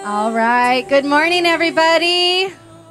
All right. Good morning, everybody.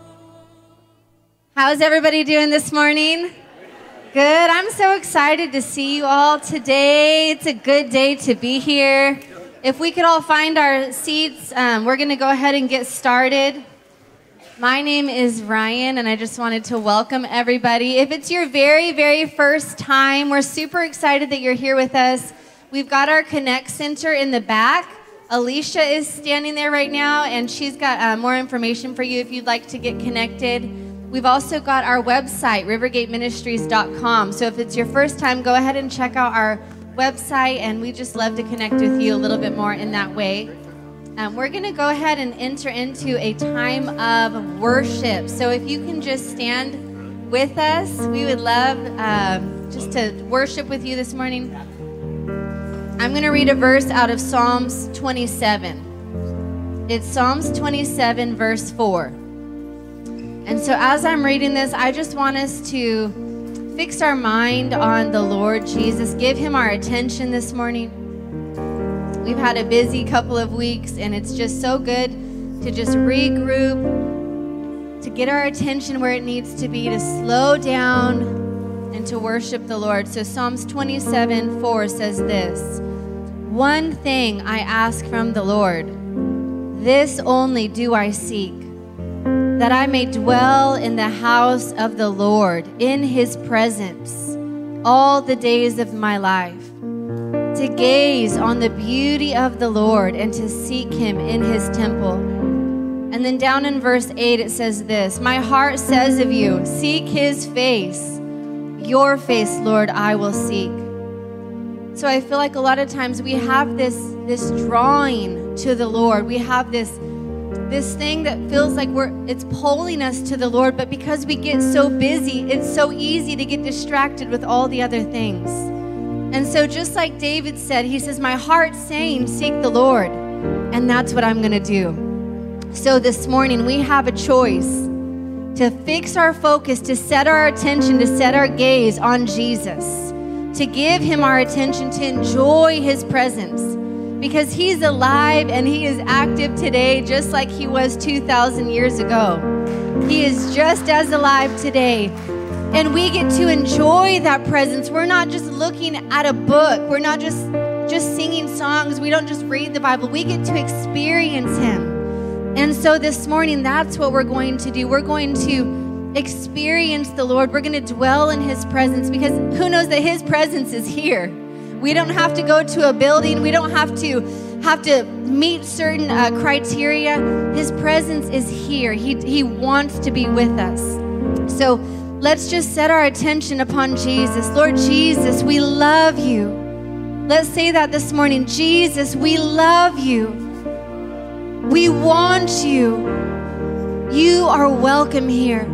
How's everybody doing this morning? Good. I'm so excited to see you all today. It's a good day to be here. If we could all find our seats, we're going to go ahead and get started. My name is Ryan, and I just wanted to welcome everybody. If it's your very, very first time, we're super excited that you're here with us. We've got our Connect Center in the back. Alicia is standing there right now, and she's got more information for you if you'd like to get connected. We've also got our website, rivergateministries.com. So if it's your first time, go ahead and check out our website, and we just love to connect with you a little bit more in that way. We're going to go ahead and enter into a time of worship. So if you can just stand with us, we would love just to worship with you this morning. I'm going to read a verse out of Psalms 27. It's Psalms 27, verse 4. And so as I'm reading this, I just want us to fix our mind on the Lord Jesus. Give him our attention this morning. We've had a busy couple of weeks, and it's just so good to just regroup, to get our attention where it needs to be, to slow down, and to worship the Lord. So Psalms 27:4 says this: "One thing I ask from the Lord, this only do I seek, that I may dwell in the house of the Lord, in his presence, all the days of my life, to gaze on the beauty of the Lord and to seek him in his temple." And then down in verse 8 it says this: "My heart says of you, seek his face. Your face, Lord, I will seek." So I feel like a lot of times we have this drawing to the Lord. We have this thing that feels like it's pulling us to the Lord, but because we get so busy, it's so easy to get distracted with all the other things. And so just like David said, he says, "My heart's saying, seek the Lord." And that's what I'm going to do. So this morning we have a choice to fix our focus, to set our attention, to set our gaze on Jesus, to give him our attention, to enjoy his presence, because he's alive and he is active today just like he was 2,000 years ago. He is just as alive today. And we get to enjoy that presence. We're not just looking at a book. We're not just singing songs. We don't just read the Bible. We get to experience him. And so this morning, that's what we're going to do. We're going to experience the Lord. We're going to dwell in his presence, because who knows that his presence is here. We don't have to go to a building. We don't have to meet certain criteria. His presence is here. He wants to be with us. So let's just set our attention upon Jesus. Lord Jesus, we love you. Let's say that this morning. Jesus, we love you. We want you. You are welcome here.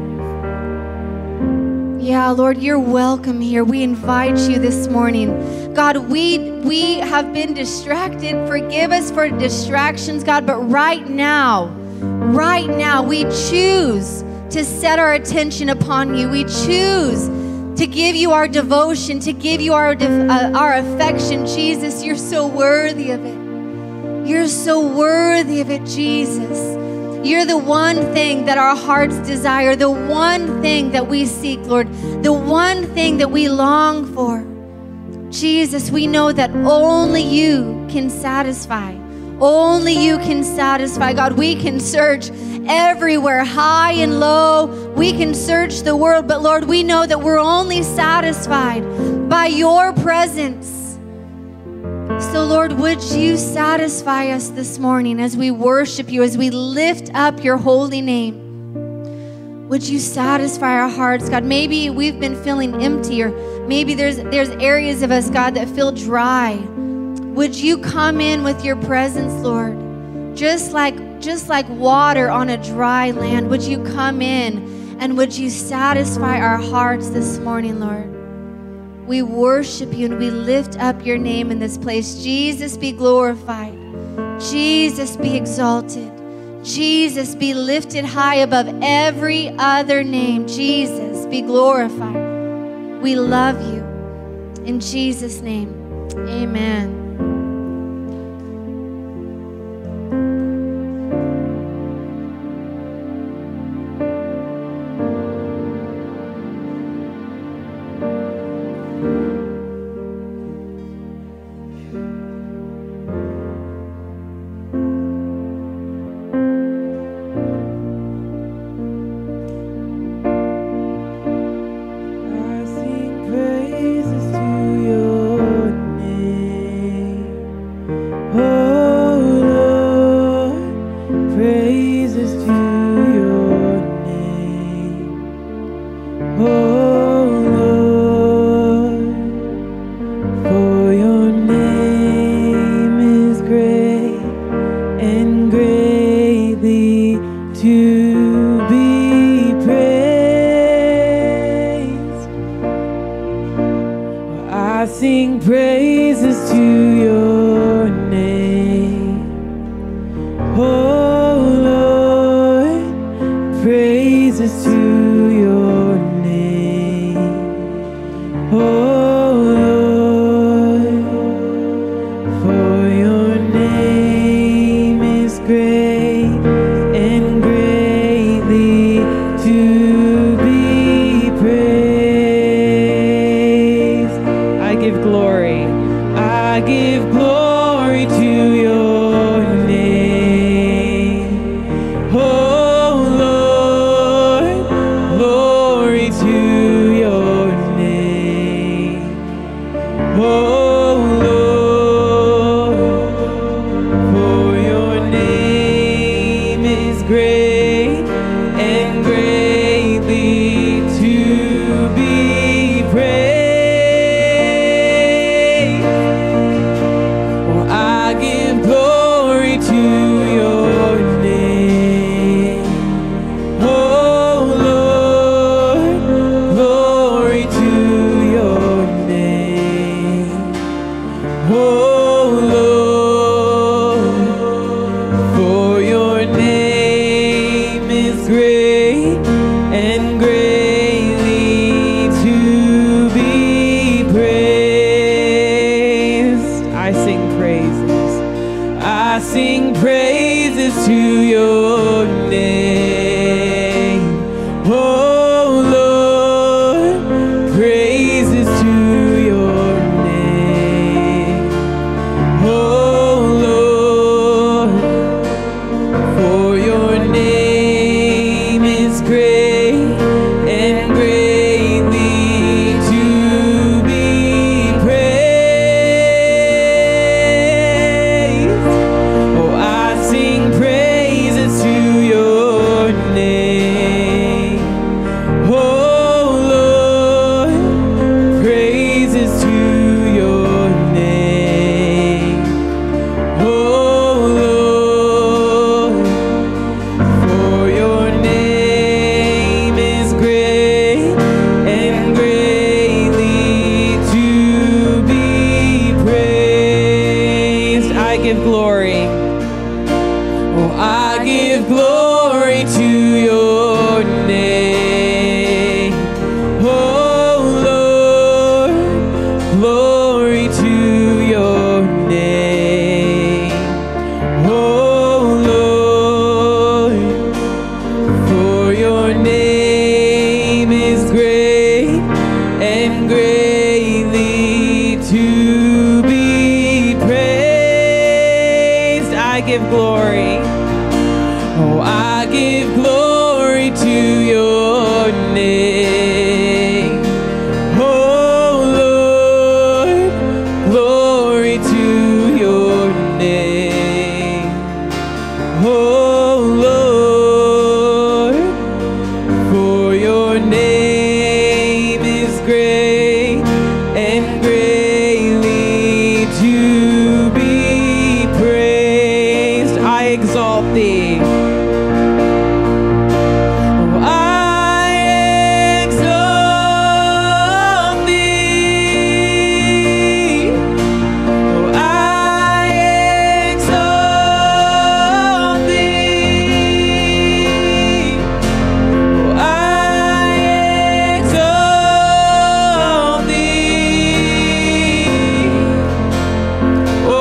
Yeah, Lord, you're welcome here. We invite you this morning. God, we have been distracted. Forgive us for distractions, God, but right now, we choose to set our attention upon you. We choose to give you our devotion, to give you our affection. Jesus, you're so worthy of it. You're so worthy of it, Jesus. You're the one thing that our hearts desire, the one thing that we seek, Lord, the one thing that we long for. Jesus, we know that only you can satisfy. Only you can satisfy. God, we can search everywhere, high and low. We can search the world, but Lord, we know that we're only satisfied by your presence. So Lord, would you satisfy us this morning as we worship you, as we lift up your holy name? Would you satisfy our hearts, God? Maybe we've been feeling empty, or maybe there's areas of us, God, that feel dry. Would you come in with your presence, Lord? Just like water on a dry land, would you come in and would you satisfy our hearts this morning, Lord? We worship you and we lift up your name in this place. Jesus, be glorified. Jesus, be exalted. Jesus, be lifted high above every other name. Jesus, be glorified. We love you. In Jesus' name, amen. sing praises to your name. Oh Lord, praises to your name. Oh Lord, for your name is great and greatly to be praised. Oh, I sing praises to your name. Oh Lord, praises to your name. Oh Lord, for your name is great and greatly to be praised. I give glory. Oh, I give glory to your name. Oh Lord, glory to your name. Oh Lord, for your name is great and greatly to be praised. I give glory. Oh, I give glory to your name. Oh Lord, glory to your name. Oh Lord, for your name is great and greatly to be praised. I exalt thee. Oh, I exalt thee. Oh, I exalt thee. Oh, I exalt thee. Oh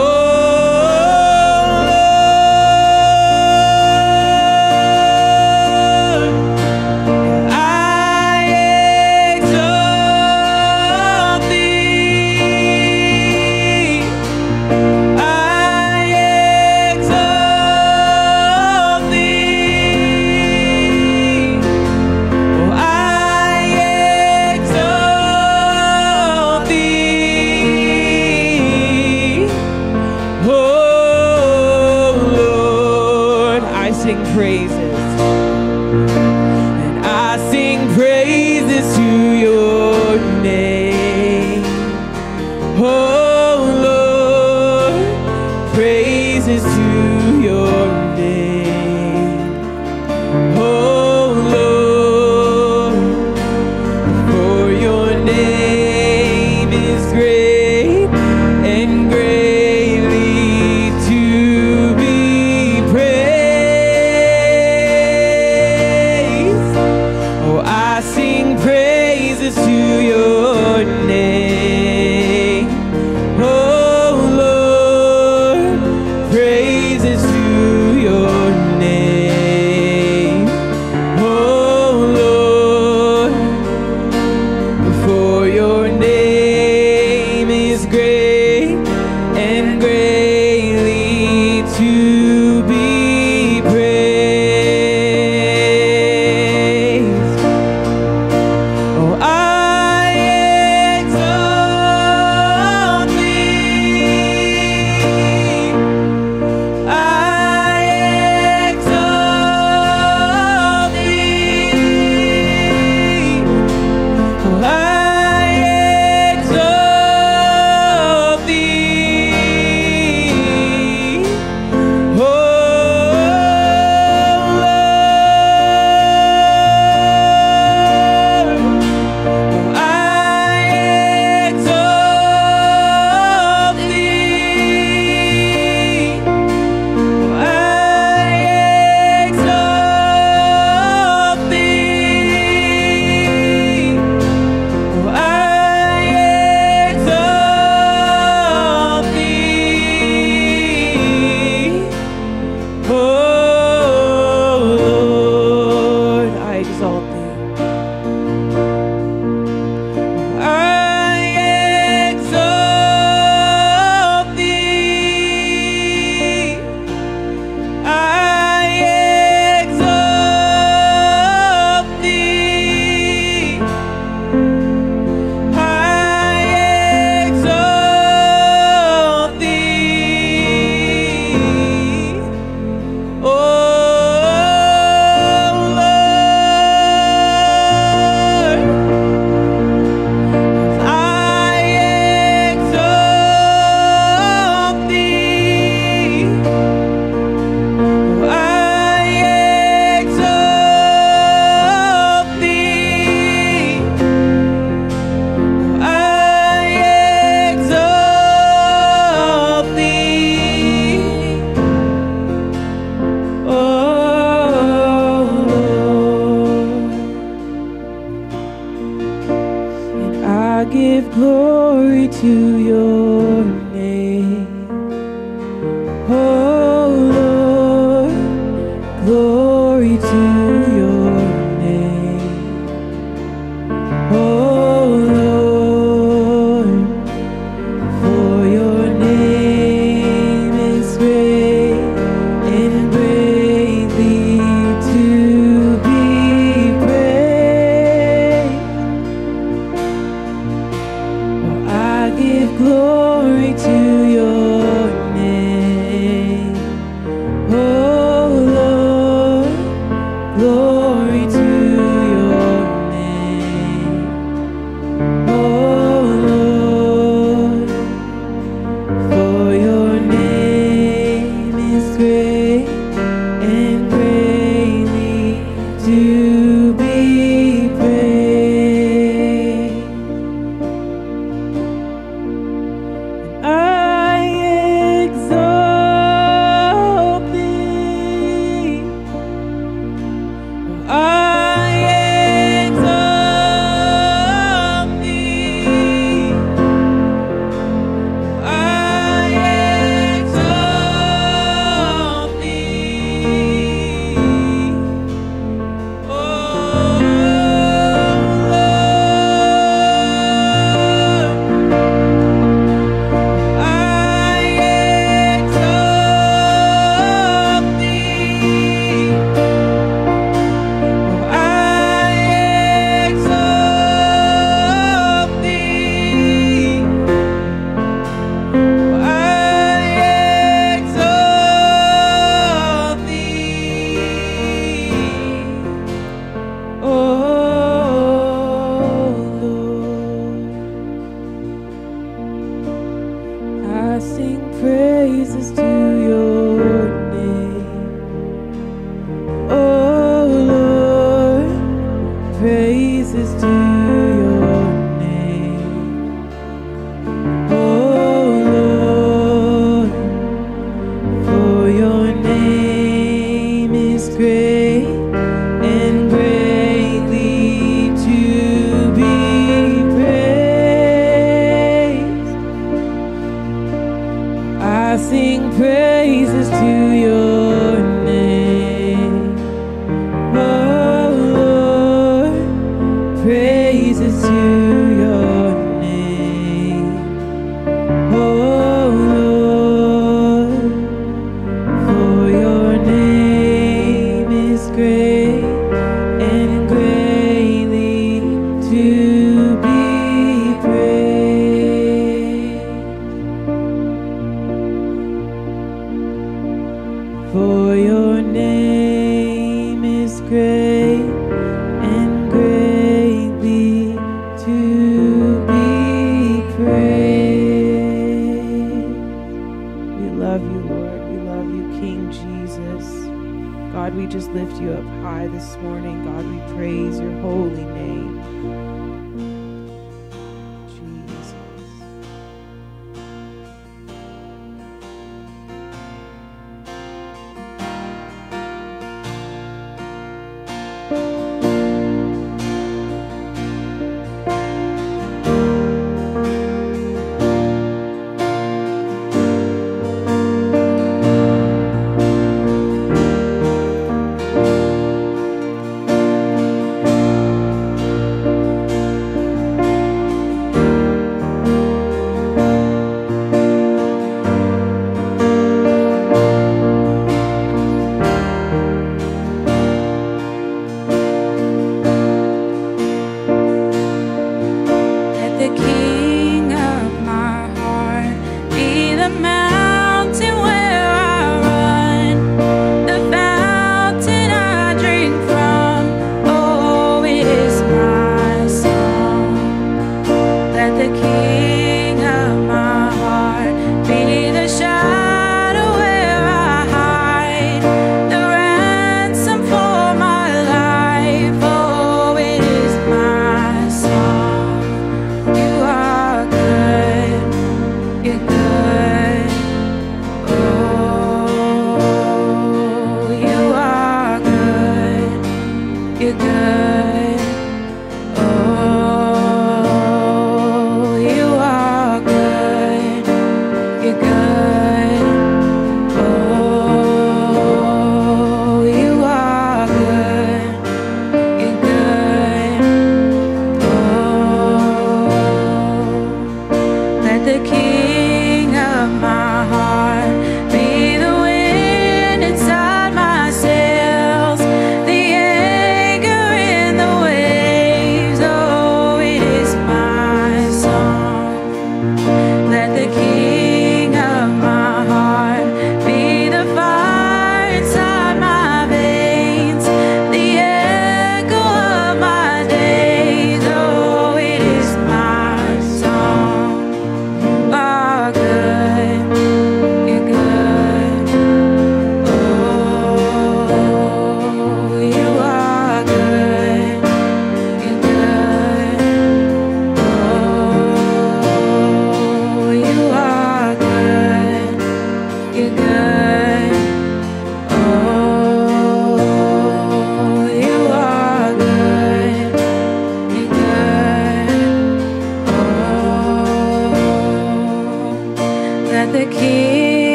Lord, I exalt thee. I exalt thee. Oh, I exalt thee. Oh Lord, I sing praises. And I sing praises to your name. Oh Lord, praises to your name. Oh Lord, for your name is great and greatly to be praised. Oh, I sing praises to your name. Oh Lord, praises to your name. Oh Lord, for your name is great and greatly to be praised. Oh, I exalt thee. I exalt thee. Oh, I exalt thee. to your name. Oh Lord, for your name is great and greatly to be praised. Oh, I give glory to your name. Oh Lord, glory to your name. Oh Lord, for your name is great and greatly to be praised. I exalt thee. I exalt thee. I exalt thee. Oh Lord, I exalt thee. I exalt thee. I exalt thee. Oh Lord, I sing praises to your name. Oh Lord, praises to your name. Oh Lord, for your name is great and greatly to be praised. I sing praises to your name. Oh Lord, praises to your name. Oh Lord, for your name is great and greatly to be praised. For your name is great and greatly to be praised. We love you, Lord. We love you, King Jesus. God, we just lift you up high this morning. God, we praise your holy name. Jesus.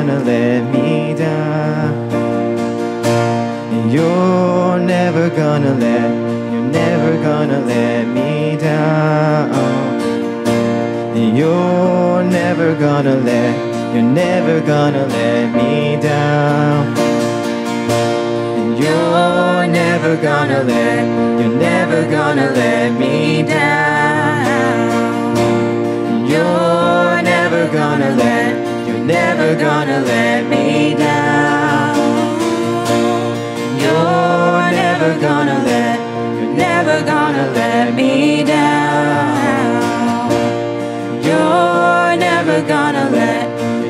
gonna let me down. You're never gonna let me down. You're never gonna let me down. You're never gonna let me down. You're never gonna let me down. You're never gonna let me down. You're never gonna let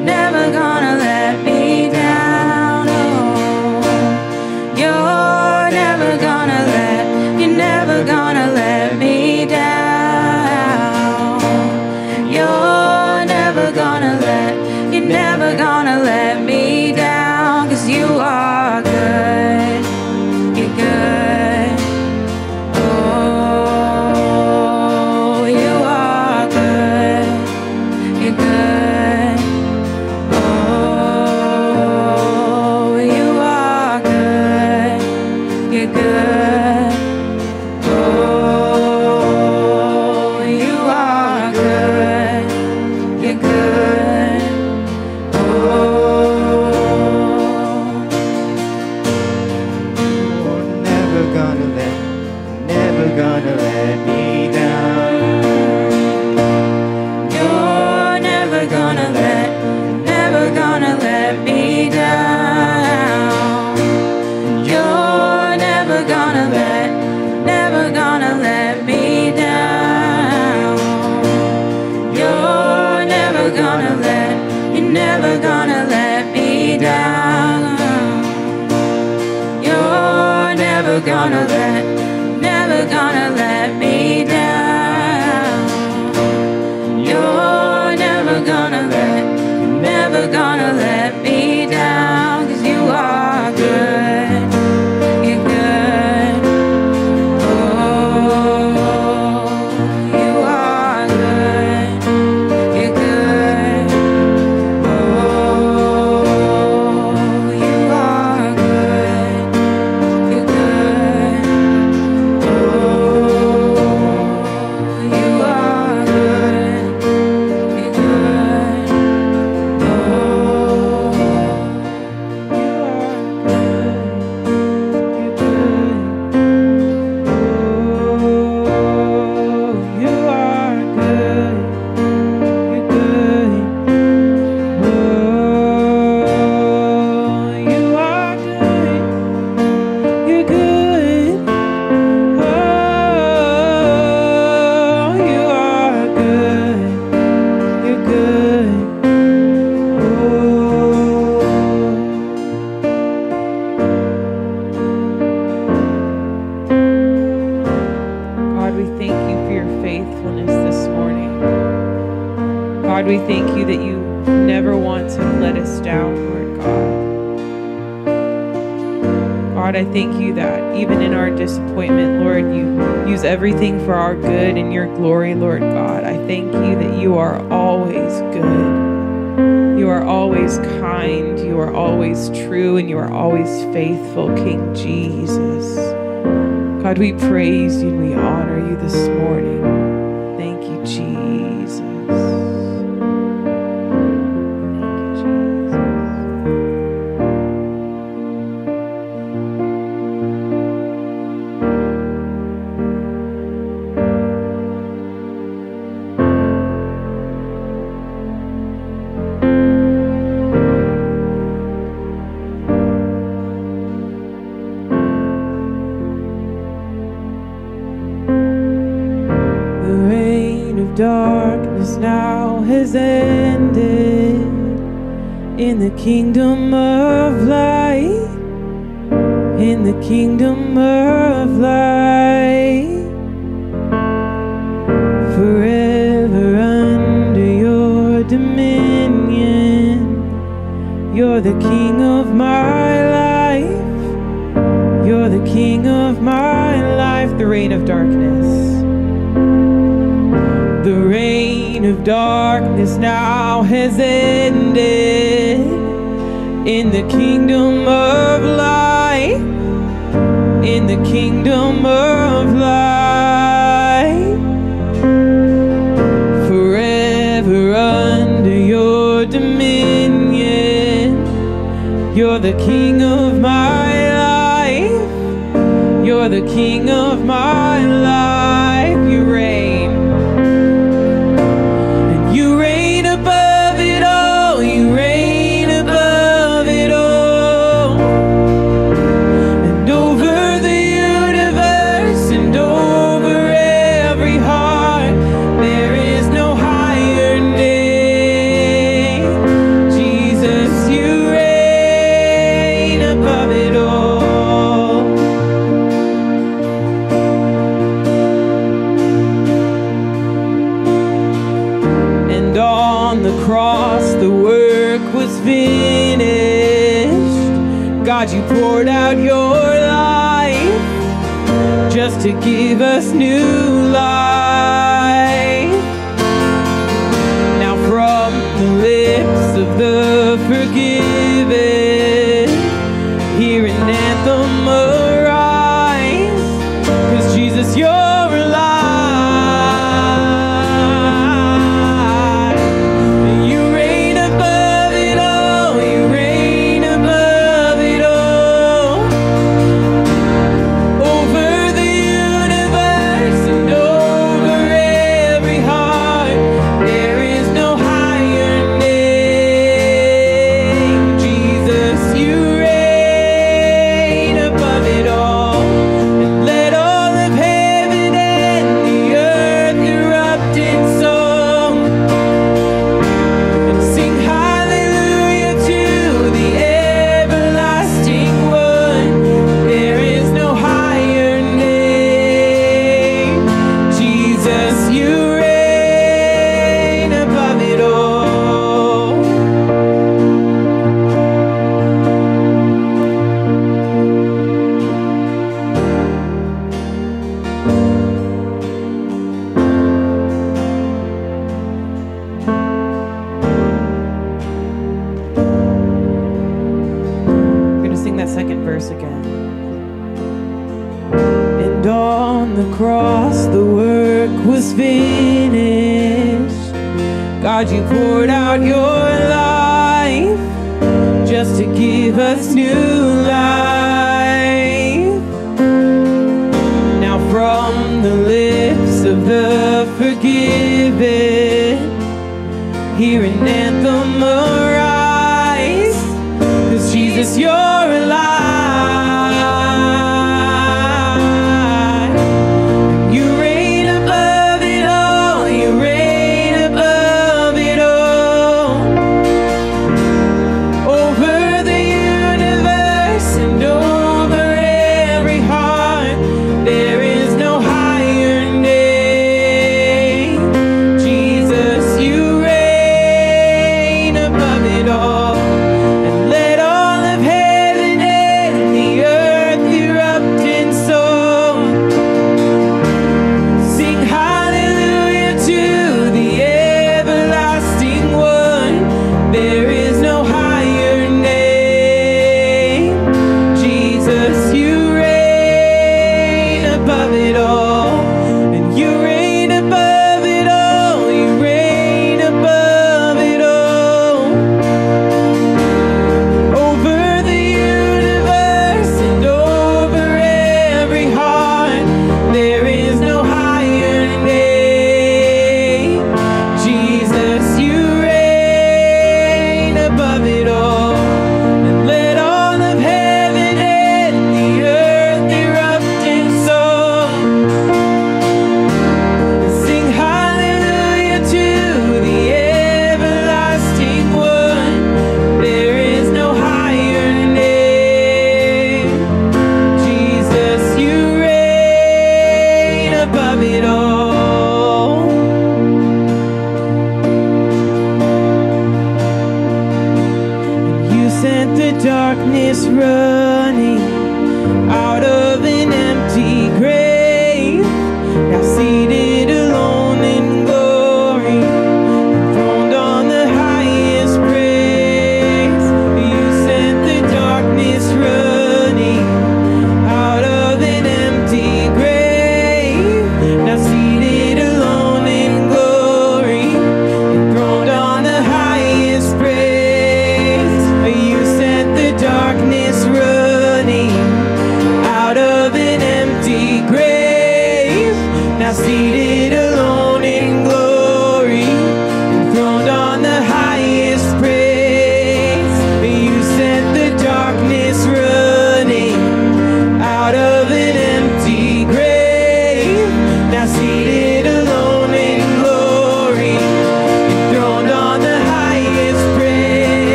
me down. Oh. You're never gonna let me down. You're never gonna let me down. 'Cause you are good. You're good. Oh, you are good. You're good. Oh, you are good. You're good. Oh, you are good. You're good. Oh, never gonna let me down. You're never gonna let me down. You're never gonna let me down. You're never gonna let me down. You're never gonna let me down. You're never gonna let me down. 'Cause you are good. You're good. Oh, you are good. You're good. Oh, you are good. You're good. Oh, you are good. You're good. Oh, God, we thank you that you never want to let us down, Lord God. God, I thank you that even in our disappointment, Lord, you use everything for our good and your glory, Lord God. I thank you that you are always good. You are always kind. You are always true, and you are always faithful, King Jesus. God, we praise you and we honor you this morning. Thank you, Jesus. Darkness now has ended in the kingdom of light, in the kingdom of light, forever under your dominion. You're the king of my life, you're the king of my life. The reign of darkness, the reign of darkness now has ended in the kingdom of light, in the kingdom of light, forever under your dominion. You're the king of my life, you're the king of my life. You reign, and you reign above it all, you reign above it all, and over the universe and over every heart, there is no higher name. Jesus, you reign above it all. And on the cross the work was finished. God, you poured out your life just to give us new life. Now from the lips of the forgiven, hear an anthem arise, 'cause Jesus, you're alive. You reign above it all, you reign above it all, over the universe and over every heart, there is no higher name. Jesus, you reign above it all. And let all of heaven and the earth erupt in song and sing hallelujah to the everlasting one. There is no higher name. Jesus, you reign above it all. We're going to sing that second verse again. And on the cross the work was finished. God, you poured out your life just to give us new life. Now from the lips of the forgiven, hear an anthem arise, 'cause Jesus, you're alive. You reign above it all, you reign above it all, over the universe and over every heart, there is no higher name. Jesus, you reign above it all. And let all of heaven and the earth erupt in song. Sing hallelujah to the everlasting one. There is no higher name. Jesus, you reign above it all. And you reign above it all. You reign above it all, over the universe and over every heart, there is no higher name. Jesus, you reign above it all. And let all of heaven and the earth erupt in song. Sing hallelujah to the everlasting one. There is no higher name. Jesus, you reign above it all. And you sent the darkness running out of an empty grave, now seated alone in glory, enthroned on the highest praise. You sent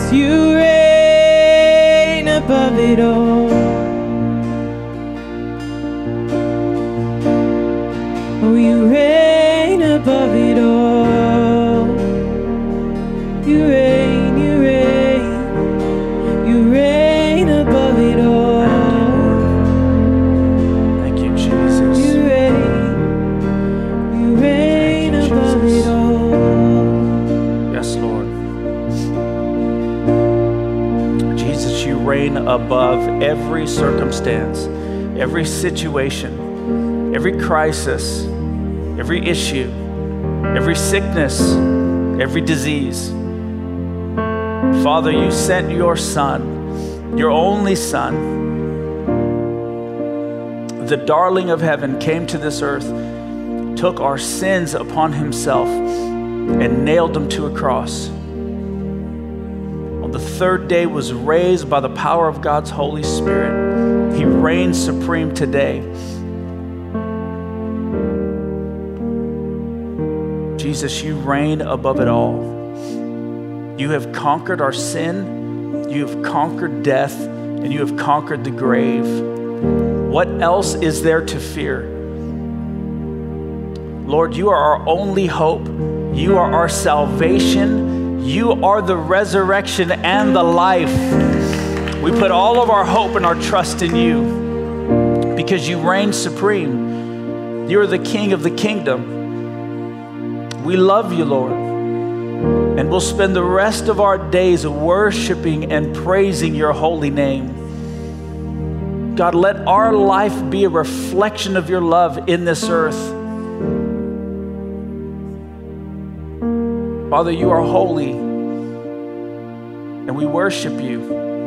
Jesus, you reign above it all. Oh, you reign above it all. You reign, you reign, you reign above it all. Thank you, Jesus. You reign above it all. Yes, Lord. Jesus, you reign above every circumstance, every situation, every crisis, every issue, every sickness, every disease. Father, you sent your Son, your only Son, the darling of heaven, came to this earth, took our sins upon himself, and nailed them to a cross. On the third day was raised by the power of God's Holy Spirit. He reigns supreme today. Jesus, you reign above it all. You have conquered our sin, you have conquered death, and you have conquered the grave. What else is there to fear? Lord, you are our only hope. You are our salvation. You are the resurrection and the life. We put all of our hope and our trust in you because you reign supreme. You are the King of the kingdom. We love you, Lord, and we'll spend the rest of our days worshiping and praising your holy name. God, let our life be a reflection of your love in this earth. Father, you are holy, and we worship you.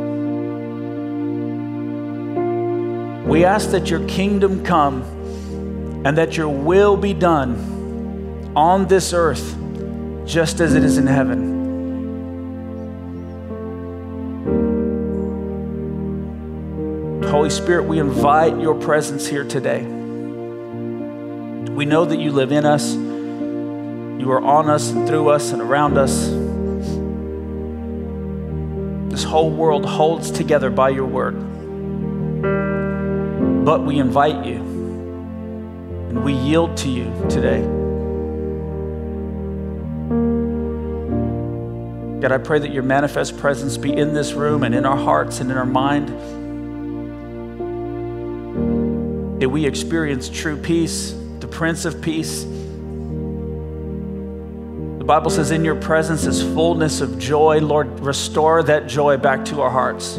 We ask that your kingdom come and that your will be done on this earth, just as it is in heaven. Holy Spirit, we invite your presence here today. We know that you live in us. You are on us and through us and around us. This whole world holds together by your word. But we invite you and we yield to you today. God, I pray that your manifest presence be in this room and in our hearts and in our mind. That we experience true peace, the Prince of Peace. The Bible says in your presence is fullness of joy. Lord, restore that joy back to our hearts.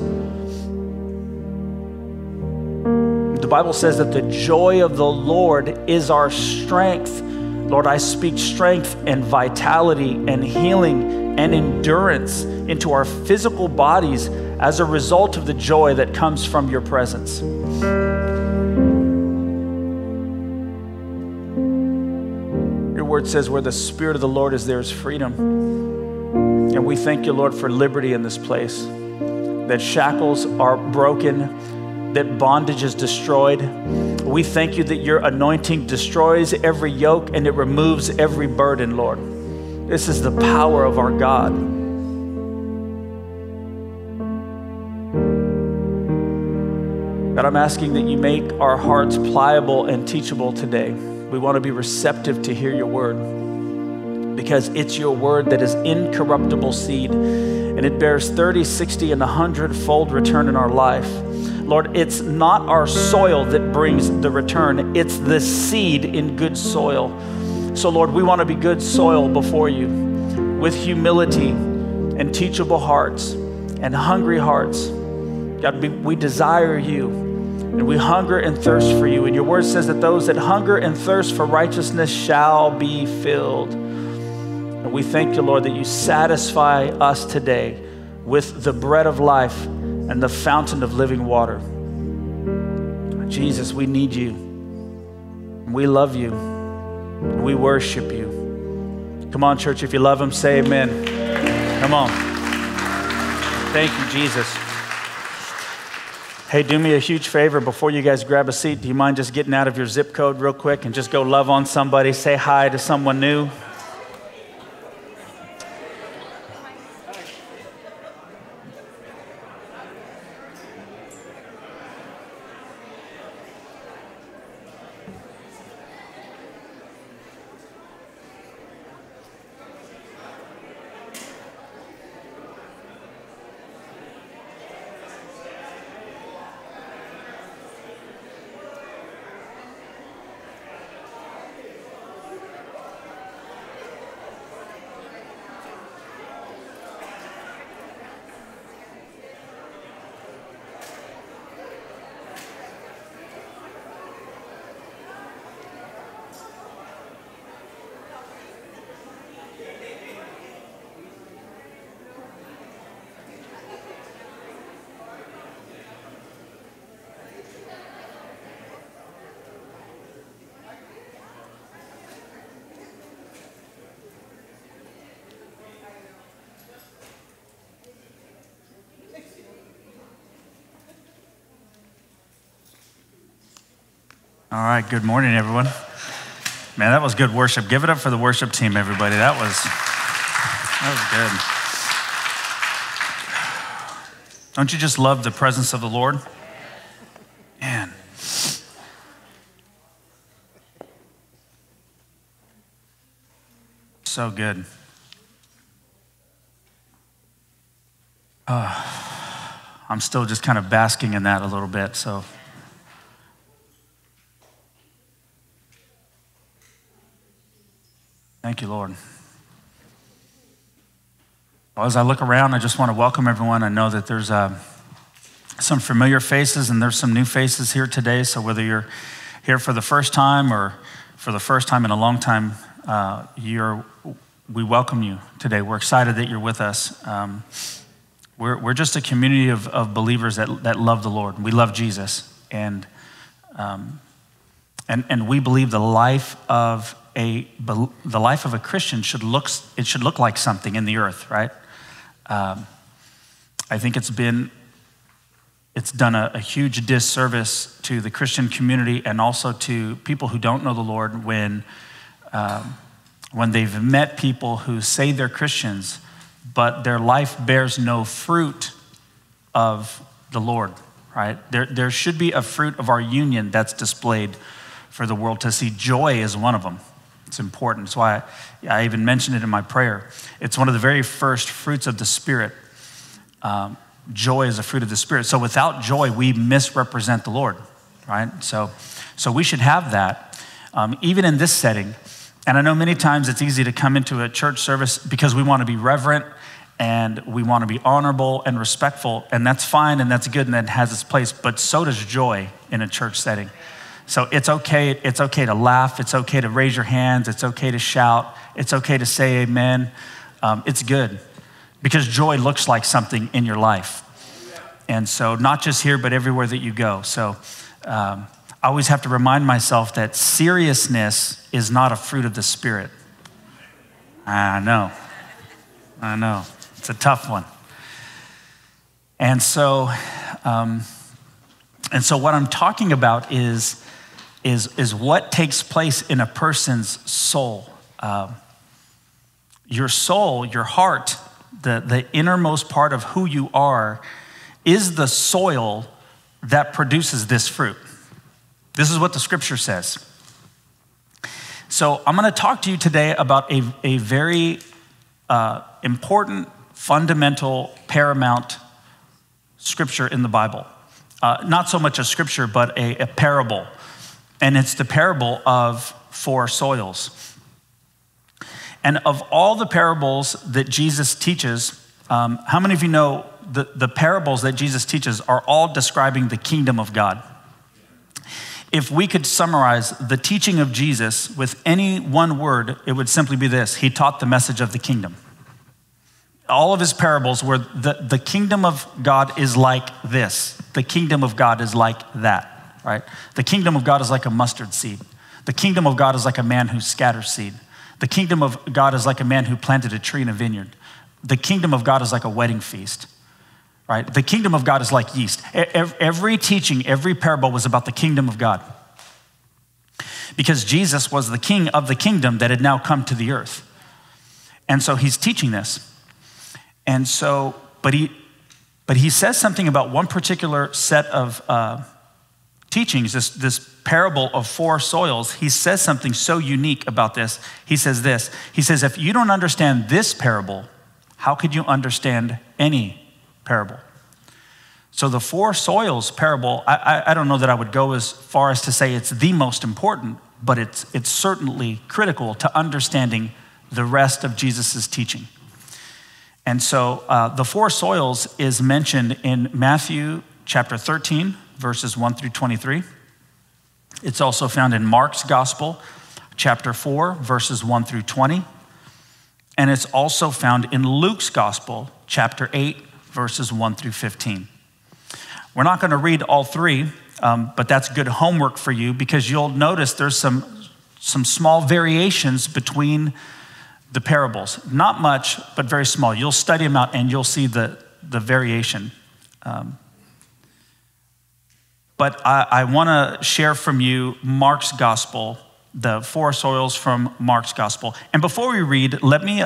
The Bible says that the joy of the Lord is our strength. Lord, I speak strength and vitality and healing and endurance into our physical bodies as a result of the joy that comes from your presence. Your word says where the Spirit of the Lord is, there is freedom. And we thank you, Lord, for liberty in this place, that shackles are broken, that bondage is destroyed. We thank you that your anointing destroys every yoke and it removes every burden, Lord. This is the power of our God. God, I'm asking that you make our hearts pliable and teachable today. We want to be receptive to hear your word because it's your word that is incorruptible seed and it bears 30, 60, and 100-fold return in our life. Lord, it's not our soil that brings the return. It's the seed in good soil. So Lord, we want to be good soil before you with humility and teachable hearts and hungry hearts. God, we desire you and we hunger and thirst for you. And your word says that those that hunger and thirst for righteousness shall be filled. And we thank you, Lord, that you satisfy us today with the bread of life and the fountain of living water. Jesus, we need you. We love you. We worship you. Come on, church, if you love him, say amen. Come on. Thank you, Jesus. Hey, do me a huge favor before you guys grab a seat. Do you mind just getting out of your zip code real quick and just go love on somebody, say hi to someone new? All right, good morning, everyone. Man, that was good worship. Give it up for the worship team, everybody. That was good. Don't you just love the presence of the Lord? Man. So good. I'm still just kind of basking in that a little bit, so. Thank you, Lord. Well, as I look around, I just want to welcome everyone. I know that there's some familiar faces and there's some new faces here today. So whether you're here for the first time or for the first time in a long time, we welcome you today. We're excited that you're with us. We're just a community of believers that love the Lord. We love Jesus, and we believe the life of a Christian should look like something in the earth, right? I think it's done a huge disservice to the Christian community and also to people who don't know the Lord when they've met people who say they're Christians, but their life bears no fruit of the Lord, right? There should be a fruit of our union that's displayed for the world to see. Joy is one of them. It's important. That's why I even mentioned it in my prayer. It's one of the very first fruits of the Spirit. Joy is a fruit of the Spirit. So without joy, we misrepresent the Lord, right? So we should have that, even in this setting. And I know many times it's easy to come into a church service because we want to be reverent and we want to be honorable and respectful, and that's fine and that's good and that has its place, but so does joy in a church setting. So it's okay to laugh, it's okay to raise your hands, it's okay to shout, it's okay to say amen. It's good because joy looks like something in your life. And so not just here, but everywhere that you go. So I always have to remind myself that seriousness is not a fruit of the Spirit. I know. It's a tough one. And so what I'm talking about is what takes place in a person's soul. Your soul, your heart, the innermost part of who you are is the soil that produces this fruit. This is what the scripture says. So I'm going to talk to you today about a very important, fundamental, paramount scripture in the Bible. Not so much a scripture, but a parable. And it's the parable of 4 soils. And of all the parables that Jesus teaches, how many of you know the parables that Jesus teaches are all describing the kingdom of God? If we could summarize the teaching of Jesus with any one word, it would simply be this: he taught the message of the kingdom. All of his parables were the kingdom of God is like this. The kingdom of God is like that, right? The kingdom of God is like a mustard seed. The kingdom of God is like a man who scatters seed. The kingdom of God is like a man who planted a tree in a vineyard. The kingdom of God is like a wedding feast, right? The kingdom of God is like yeast. Every teaching, every parable was about the kingdom of God. Because Jesus was the king of the kingdom that had now come to the earth. And so he's teaching this. And so, but he says something about one particular set of teachings, this parable of 4 soils. He says something so unique about this. He says this. He says, if you don't understand this parable, how could you understand any parable? So the 4 soils parable, I don't know that I would go as far as to say it's the most important, but it's certainly critical to understanding the rest of Jesus's teaching. And so the 4 soils is mentioned in Matthew chapter 13, verses 1 through 23. It's also found in Mark's gospel, chapter 4, verses 1 through 20. And it's also found in Luke's gospel, chapter 8, verses 1 through 15. We're not going to read all 3, but that's good homework for you because you'll notice there's some small variations between the parables. Not much, but very small. You'll study them out and you'll see the variation. But I want to share from you Mark's gospel, the 4 soils from Mark's gospel. And before we read, let me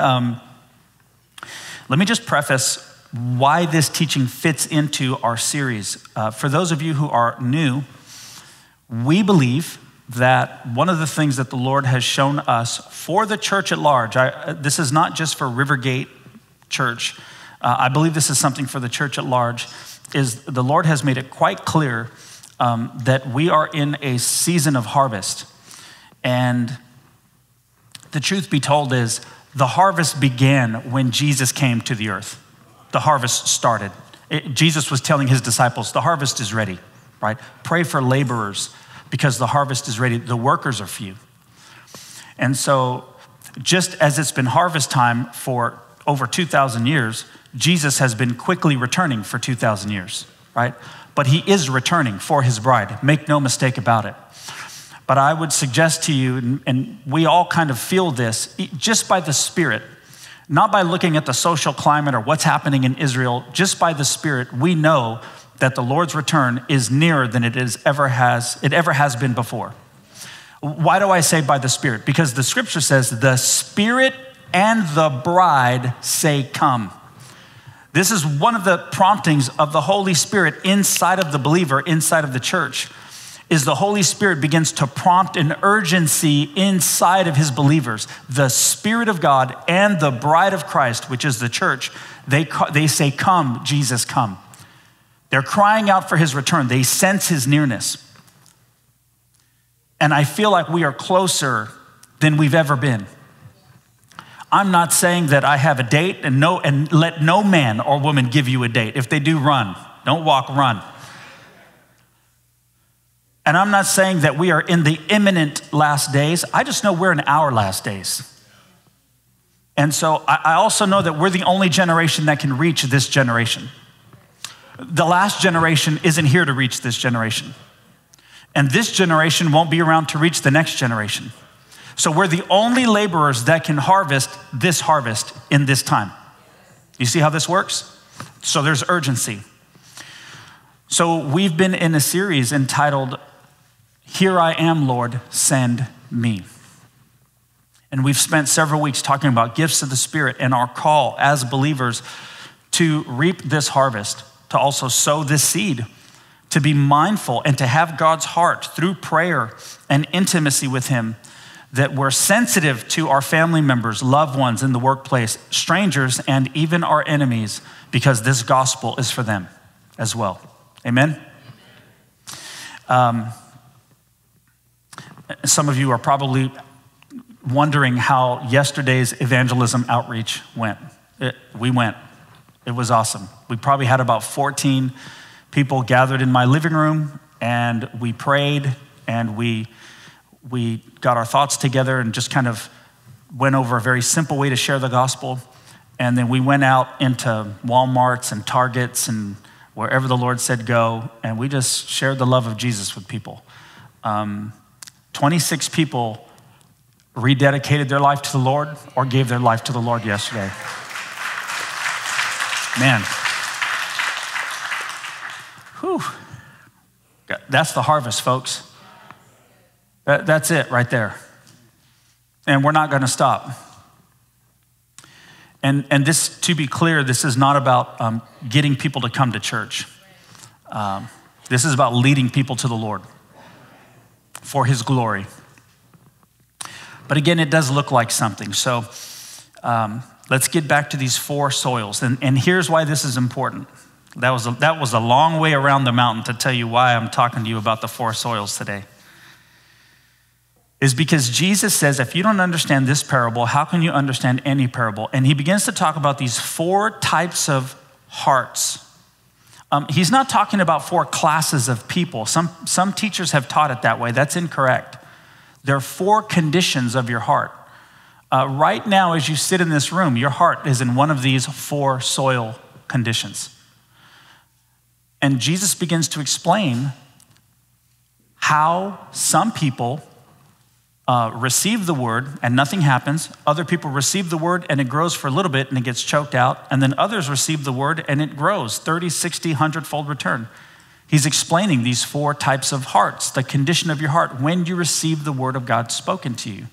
just preface why this teaching fits into our series. For those of you who are new, we believe that one of the things that the Lord has shown us for the church at large, this is not just for Rivergate Church, I believe this is something for the church at large, is the Lord has made it quite clear that we are in a season of harvest. And the truth be told is the harvest began when Jesus came to the earth. The harvest started. Jesus was telling his disciples, the harvest is ready, right? Pray for laborers because the harvest is ready. The workers are few. And so just as it's been harvest time for over 2,000 years, Jesus has been quickly returning for 2,000 years, right? But he is returning for his bride. Make no mistake about it. But I would suggest to you, and we all kind of feel this, just by the Spirit, not by looking at the social climate or what's happening in Israel, just by the Spirit, we know that the Lord's return is nearer than it ever has been before. Why do I say by the Spirit? Because the scripture says the Spirit and the bride say, come. This is one of the promptings of the Holy Spirit inside of the believer, inside of the church, is the Holy Spirit begins to prompt an urgency inside of his believers. The Spirit of God and the bride of Christ, which is the church, they say, come, Jesus, come. They're crying out for his return. They sense his nearness. And I feel like we are closer than we've ever been. I'm not saying that I have a date and let no man or woman give you a date. If they do, run. Don't walk, run. And I'm not saying that we are in the imminent last days. I just know we're in our last days. And so I also know that we're the only generation that can reach this generation. The last generation isn't here to reach this generation. And this generation won't be around to reach the next generation. So we're the only laborers that can harvest this harvest in this time. You see how this works? So there's urgency. So we've been in a series entitled, Here I Am, Lord, Send Me. And we've spent several weeks talking about gifts of the Spirit and our call as believers to reap this harvest, to also sow this seed, to be mindful and to have God's heart through prayer and intimacy with him, that we're sensitive to our family members, loved ones in the workplace, strangers, and even our enemies, because this gospel is for them as well. Amen? Some of you are probably wondering how yesterday's evangelism outreach went. We went. It was awesome. We probably had about 14 people gathered in my living room, and we prayed, and we got our thoughts together and just kind of went over a very simple way to share the gospel. And then we went out into Walmarts and Targets and wherever the Lord said go, and we just shared the love of Jesus with people. 26 people rededicated their life to the Lord or gave their life to the Lord yesterday. Man. Whew. That's the harvest, folks. That's it right there. And we're not going to stop. And this, to be clear, this is not about getting people to come to church. This is about leading people to the Lord for his glory. But again, it does look like something. So let's get back to these 4 soils. And here's why this is important. That was a long way around the mountain to tell you why I'm talking to you about the 4 soils today. Is because Jesus says, if you don't understand this parable, how can you understand any parable? And he begins to talk about these 4 types of hearts. He's not talking about 4 classes of people. Some teachers have taught it that way. That's incorrect. There are 4 conditions of your heart. Right now, as you sit in this room, your heart is in one of these 4 soil conditions. And Jesus begins to explain how some people receive the word and nothing happens. Other people receive the word and it grows for a little bit and it gets choked out. And then others receive the word and it grows 30, 60, 100-fold return. He's explaining these 4 types of hearts, the condition of your heart when you receive the word of God spoken to you.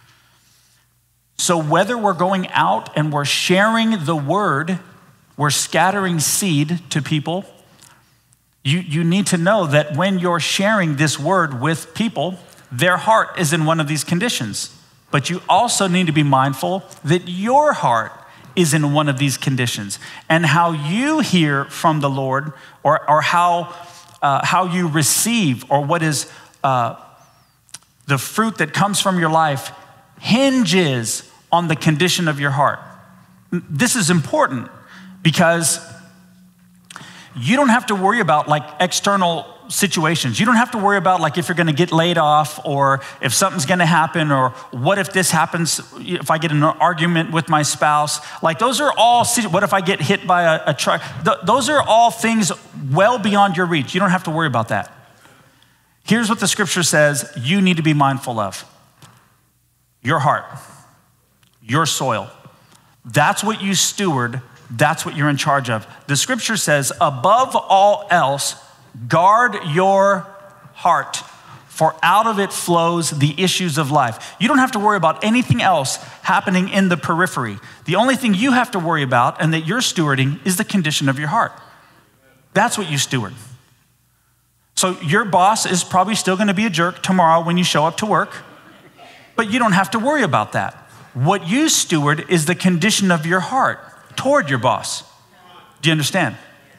So whether we're going out and we're sharing the word, we're scattering seed to people, you need to know that when you're sharing this word with people, their heart is in one of these conditions. But you also need to be mindful that your heart is in one of these conditions. And how you hear from the Lord, or how you receive, or what is the fruit that comes from your life, hinges on the condition of your heart. This is important because you don't have to worry about like external situations. You don't have to worry about like if you're going to get laid off, or if something's going to happen, or what if this happens, if I get in an argument with my spouse. Like those are all, what if I get hit by a truck? Those are all things well beyond your reach. You don't have to worry about that. Here's what the scripture says you need to be mindful of. Your heart, your soil. That's what you steward. That's what you're in charge of. The scripture says, above all else, guard your heart, for out of it flows the issues of life. You don't have to worry about anything else happening in the periphery. The only thing you have to worry about and that you're stewarding is the condition of your heart. That's what you steward. So your boss is probably still going to be a jerk tomorrow when you show up to work, but you don't have to worry about that. What you steward is the condition of your heart toward your boss. Do you understand?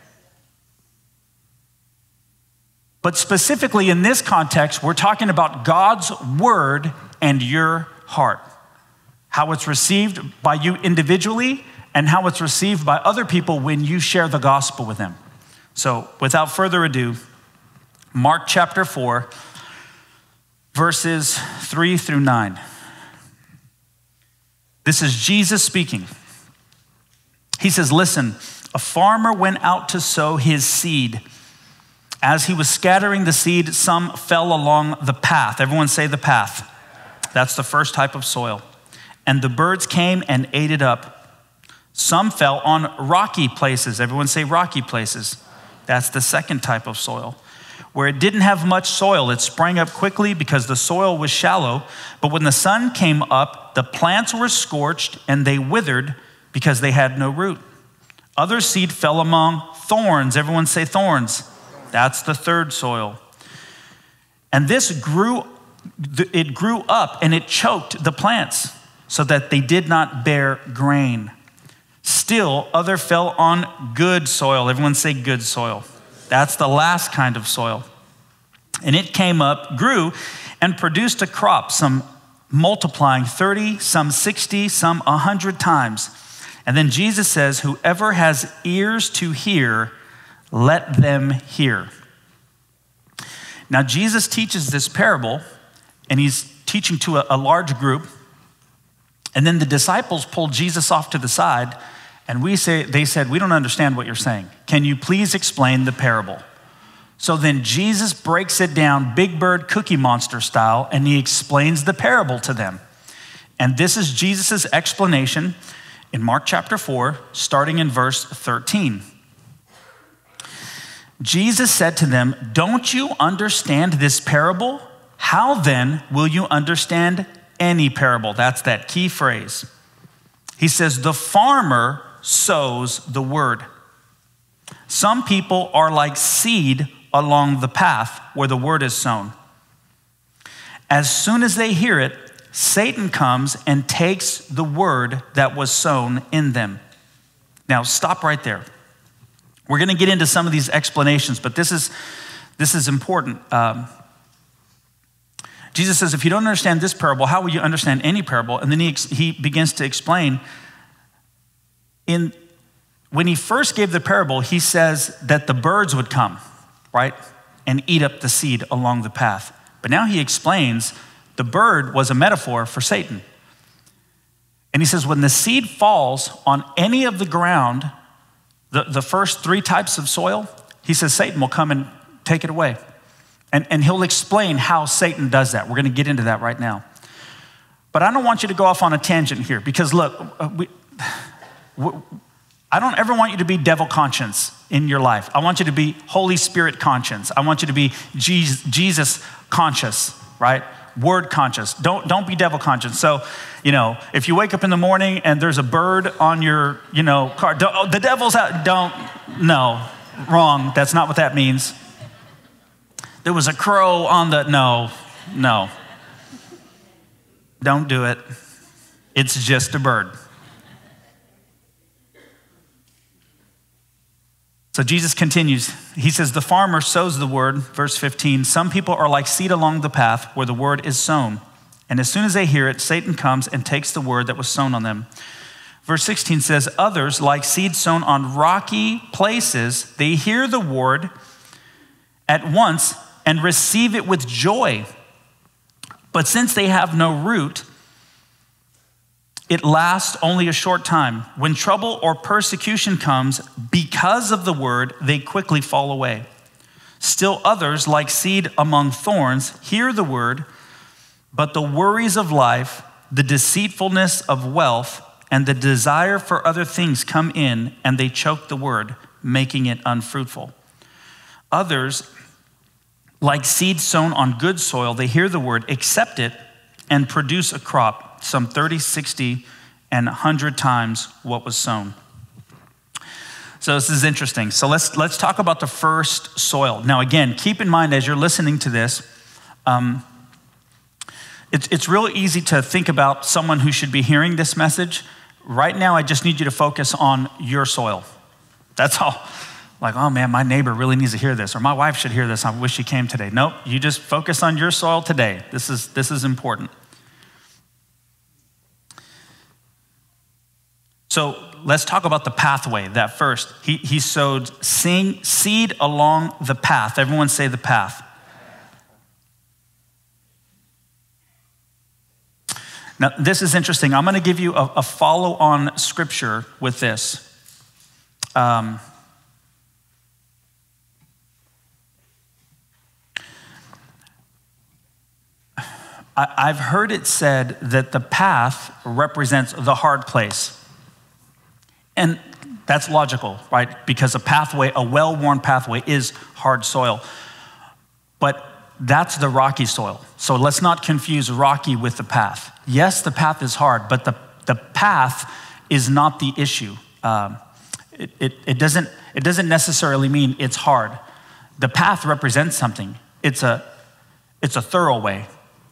But specifically in this context, we're talking about God's word and your heart. How it's received by you individually and how it's received by other people when you share the gospel with them. So without further ado, Mark chapter 4, verses 3 through 9. This is Jesus speaking. He says, listen, a farmer went out to sow his seed. As he was scattering the seed, some fell along the path. Everyone say the path. That's the first type of soil. And the birds came and ate it up. Some fell on rocky places. Everyone say rocky places. That's the second type of soil. Where it didn't have much soil, it sprang up quickly because the soil was shallow. But when the sun came up, the plants were scorched and they withered because they had no root. Other seed fell among thorns. Everyone say thorns. That's the third soil. And it grew up and it choked the plants so that they did not bear grain. Still, other fell on good soil. Everyone say good soil. That's the last kind of soil. And it came up, grew, and produced a crop, some multiplying 30, some 60, some 100 times. And then Jesus says, whoever has ears to hear, let them hear. Now, Jesus teaches this parable, and he's teaching to a large group. And then the disciples pulled Jesus off to the side, and they said, we don't understand what you're saying. Can you please explain the parable? So then Jesus breaks it down, Big Bird Cookie Monster style, and he explains the parable to them. And this is Jesus' explanation in Mark chapter 4, starting in verse 13. Jesus said to them, don't you understand this parable? How then will you understand any parable? That's that key phrase. He says, the farmer sows the word. Some people are like seed along the path where the word is sown. As soon as they hear it, Satan comes and takes the word that was sown in them. Now, stop right there. We're going to get into some of these explanations, but this is important. Jesus says, if you don't understand this parable, how will you understand any parable? And then he begins to explain. When he first gave the parable, he says that the birds would come, right, and eat up the seed along the path. But now he explains the bird was a metaphor for Satan. And he says, when the seed falls on any of the ground, the first 3 types of soil, he says Satan will come and take it away. And he'll explain how Satan does that. We're going to get into that right now. But I don't want you to go off on a tangent here because look, I don't ever want you to be devil conscious in your life. I want you to be Holy Spirit conscious. I want you to be Jesus conscious, right? Word conscious. Don't be devil conscious. So, if you wake up in the morning and there's a bird on your, car, the devil's out. No, wrong. That's not what that means. There was a crow on no. Don't do it. It's just a bird. So Jesus continues. He says, the farmer sows the word, verse 15. Some people are like seed along the path where the word is sown. And as soon as they hear it, Satan comes and takes the word that was sown on them. Verse 16 says, others like seed sown on rocky places, they hear the word at once and receive it with joy. But since they have no root, it lasts only a short time. When trouble or persecution comes because of the word, they quickly fall away. Still others, like seed among thorns, hear the word, but the worries of life, the deceitfulness of wealth, and the desire for other things come in, and they choke the word, making it unfruitful. Others, like seed sown on good soil, they hear the word, accept it, and produce a crop, some 30, 60, and 100 times what was sown. So this is interesting. So let's talk about the first soil. Now again, keep in mind as you're listening to this, it's real easy to think about someone who should be hearing this message. Right now, I just need you to focus on your soil. That's all. Like, oh man, my neighbor really needs to hear this, or my wife should hear this. I wish she came today. Nope, you just focus on your soil today. This is important. So let's talk about the pathway, that first. He sowed seed along the path. Everyone say the path. Now, this is interesting. I'm going to give you a follow-on scripture with this. I've heard it said that the path represents the hard place. And that's logical, right? Because a well-worn pathway is hard soil. But that's the rocky soil. So let's not confuse rocky with the path. Yes, the path is hard, but the path is not the issue. It doesn't necessarily mean it's hard. The path represents something. It's a thorough way.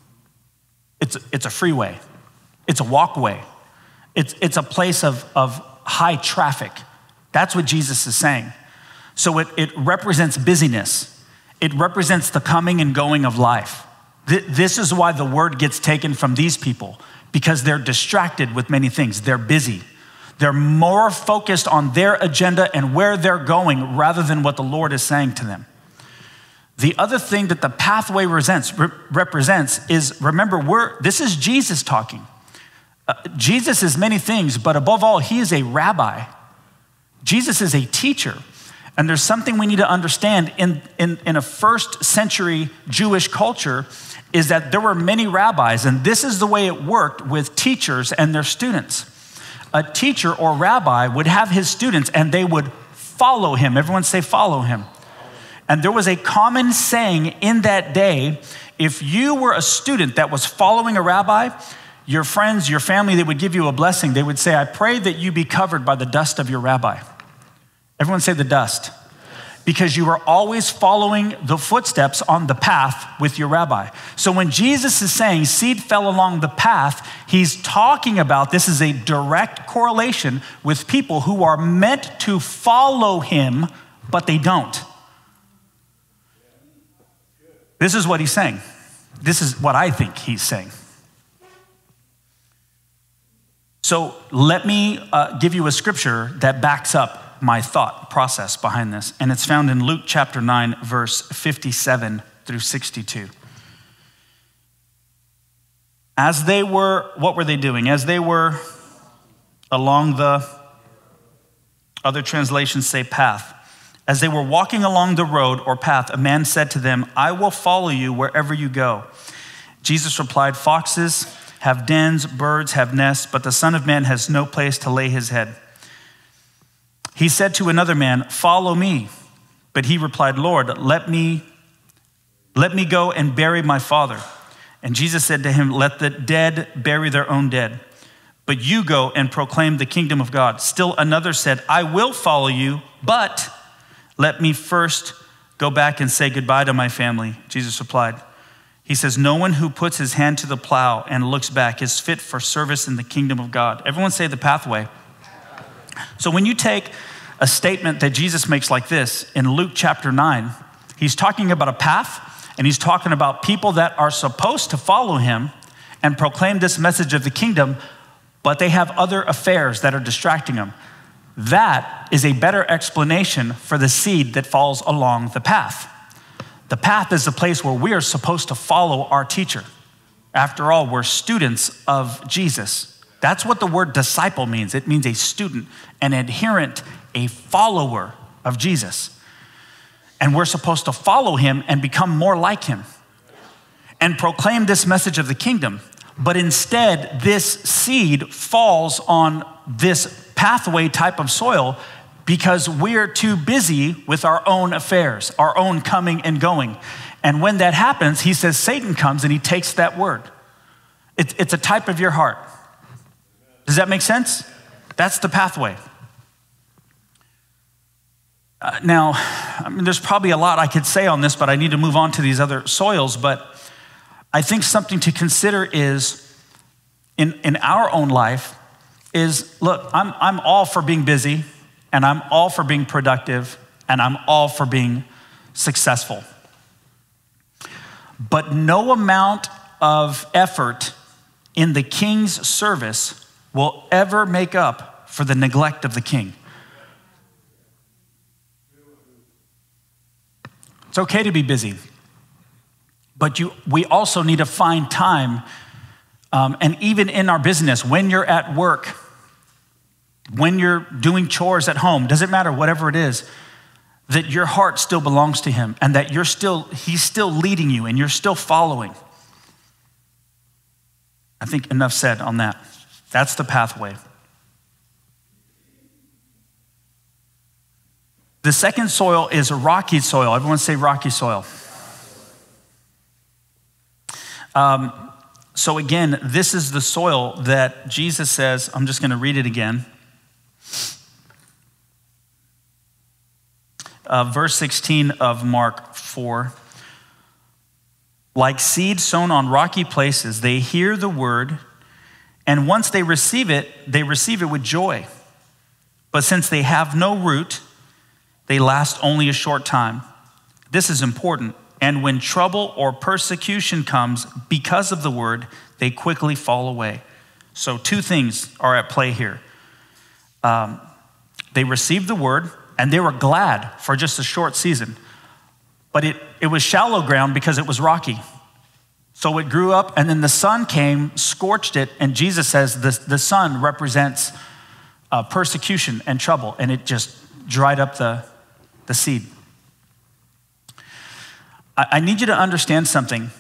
It's a freeway. It's a walkway. It's a place of high traffic. That's what Jesus is saying. So it represents busyness. It represents the coming and going of life. This is why the word gets taken from these people, because they're distracted with many things. They're busy. They're more focused on their agenda and where they're going rather than what the Lord is saying to them. The other thing that the pathway represents is, remember, this is Jesus talking. Jesus is many things, but above all, he is a rabbi. Jesus is a teacher. And there's something we need to understand in a first century Jewish culture is that there were many rabbis, and this is the way it worked with teachers and their students. A teacher or rabbi would have his students and they would follow him. Everyone say follow him. And there was a common saying in that day, if you were a student that was following a rabbi, your friends, your family, they would give you a blessing. They would say, I pray that you be covered by the dust of your rabbi. Everyone say the dust. Because you are always following the footsteps on the path with your rabbi. So when Jesus is saying seed fell along the path, he's talking about this is a direct correlation with people who are meant to follow him, but they don't. This is what he's saying. This is what I think he's saying. So let me give you a scripture that backs up my thought process behind this. And it's found in Luke chapter 9, verse 57 through 62. As they were, what were they doing? As they were along the, other translations say path. As they were walking along the road or path, a man said to them, I will follow you wherever you go. Jesus replied, foxes have dens, birds have nests, but the Son of Man has no place to lay his head. He said to another man, "Follow me." But he replied, "Lord, let me go and bury my father." And Jesus said to him, "Let the dead bury their own dead, but you go and proclaim the kingdom of God." Still another said, "I will follow you, but let me first go back and say goodbye to my family." Jesus replied, he says, "No one who puts his hand to the plow and looks back is fit for service in the kingdom of God." Everyone say the pathway. So when you take a statement that Jesus makes like this in Luke chapter 9, he's talking about a path, and he's talking about people that are supposed to follow him and proclaim this message of the kingdom, but they have other affairs that are distracting them. That is a better explanation for the seed that falls along the path. The path is the place where we are supposed to follow our teacher. After all, we're students of Jesus. That's what the word disciple means. It means a student, an adherent, a follower of Jesus. And we're supposed to follow him and become more like him and proclaim this message of the kingdom. But instead, this seed falls on this pathway type of soil because we're too busy with our own affairs, our own coming and going. And when that happens, he says Satan comes and he takes that word. It's a type of your heart. Does that make sense? That's the pathway. Now, I mean, there's probably a lot I could say on this, but I need to move on to these other soils. But I think something to consider is in our own life is, look, I'm all for being busy, and I'm all for being productive, and I'm all for being successful. But no amount of effort in the king's service will ever make up for the neglect of the king. It's okay to be busy, but we also need to find time, and even in our business, when you're at work, when you're doing chores at home, doesn't matter, whatever it is, that your heart still belongs to him and that he's still leading you and you're still following. I think enough said on that. That's the pathway. The second soil is rocky soil. Everyone say rocky soil. So again, this is the soil that Jesus says, I'm just going to read it again. Verse 16 of Mark 4. Like seed sown on rocky places, they hear the word, and once they receive it with joy. But since they have no root, they last only a short time. This is important. And when trouble or persecution comes because of the word, they quickly fall away. So two things are at play here. They received the word, and they were glad for just a short season. But it was shallow ground because it was rocky. So it grew up, and then the sun came, scorched it, and Jesus says the sun represents persecution and trouble, and it just dried up the seed. I need you to understand something.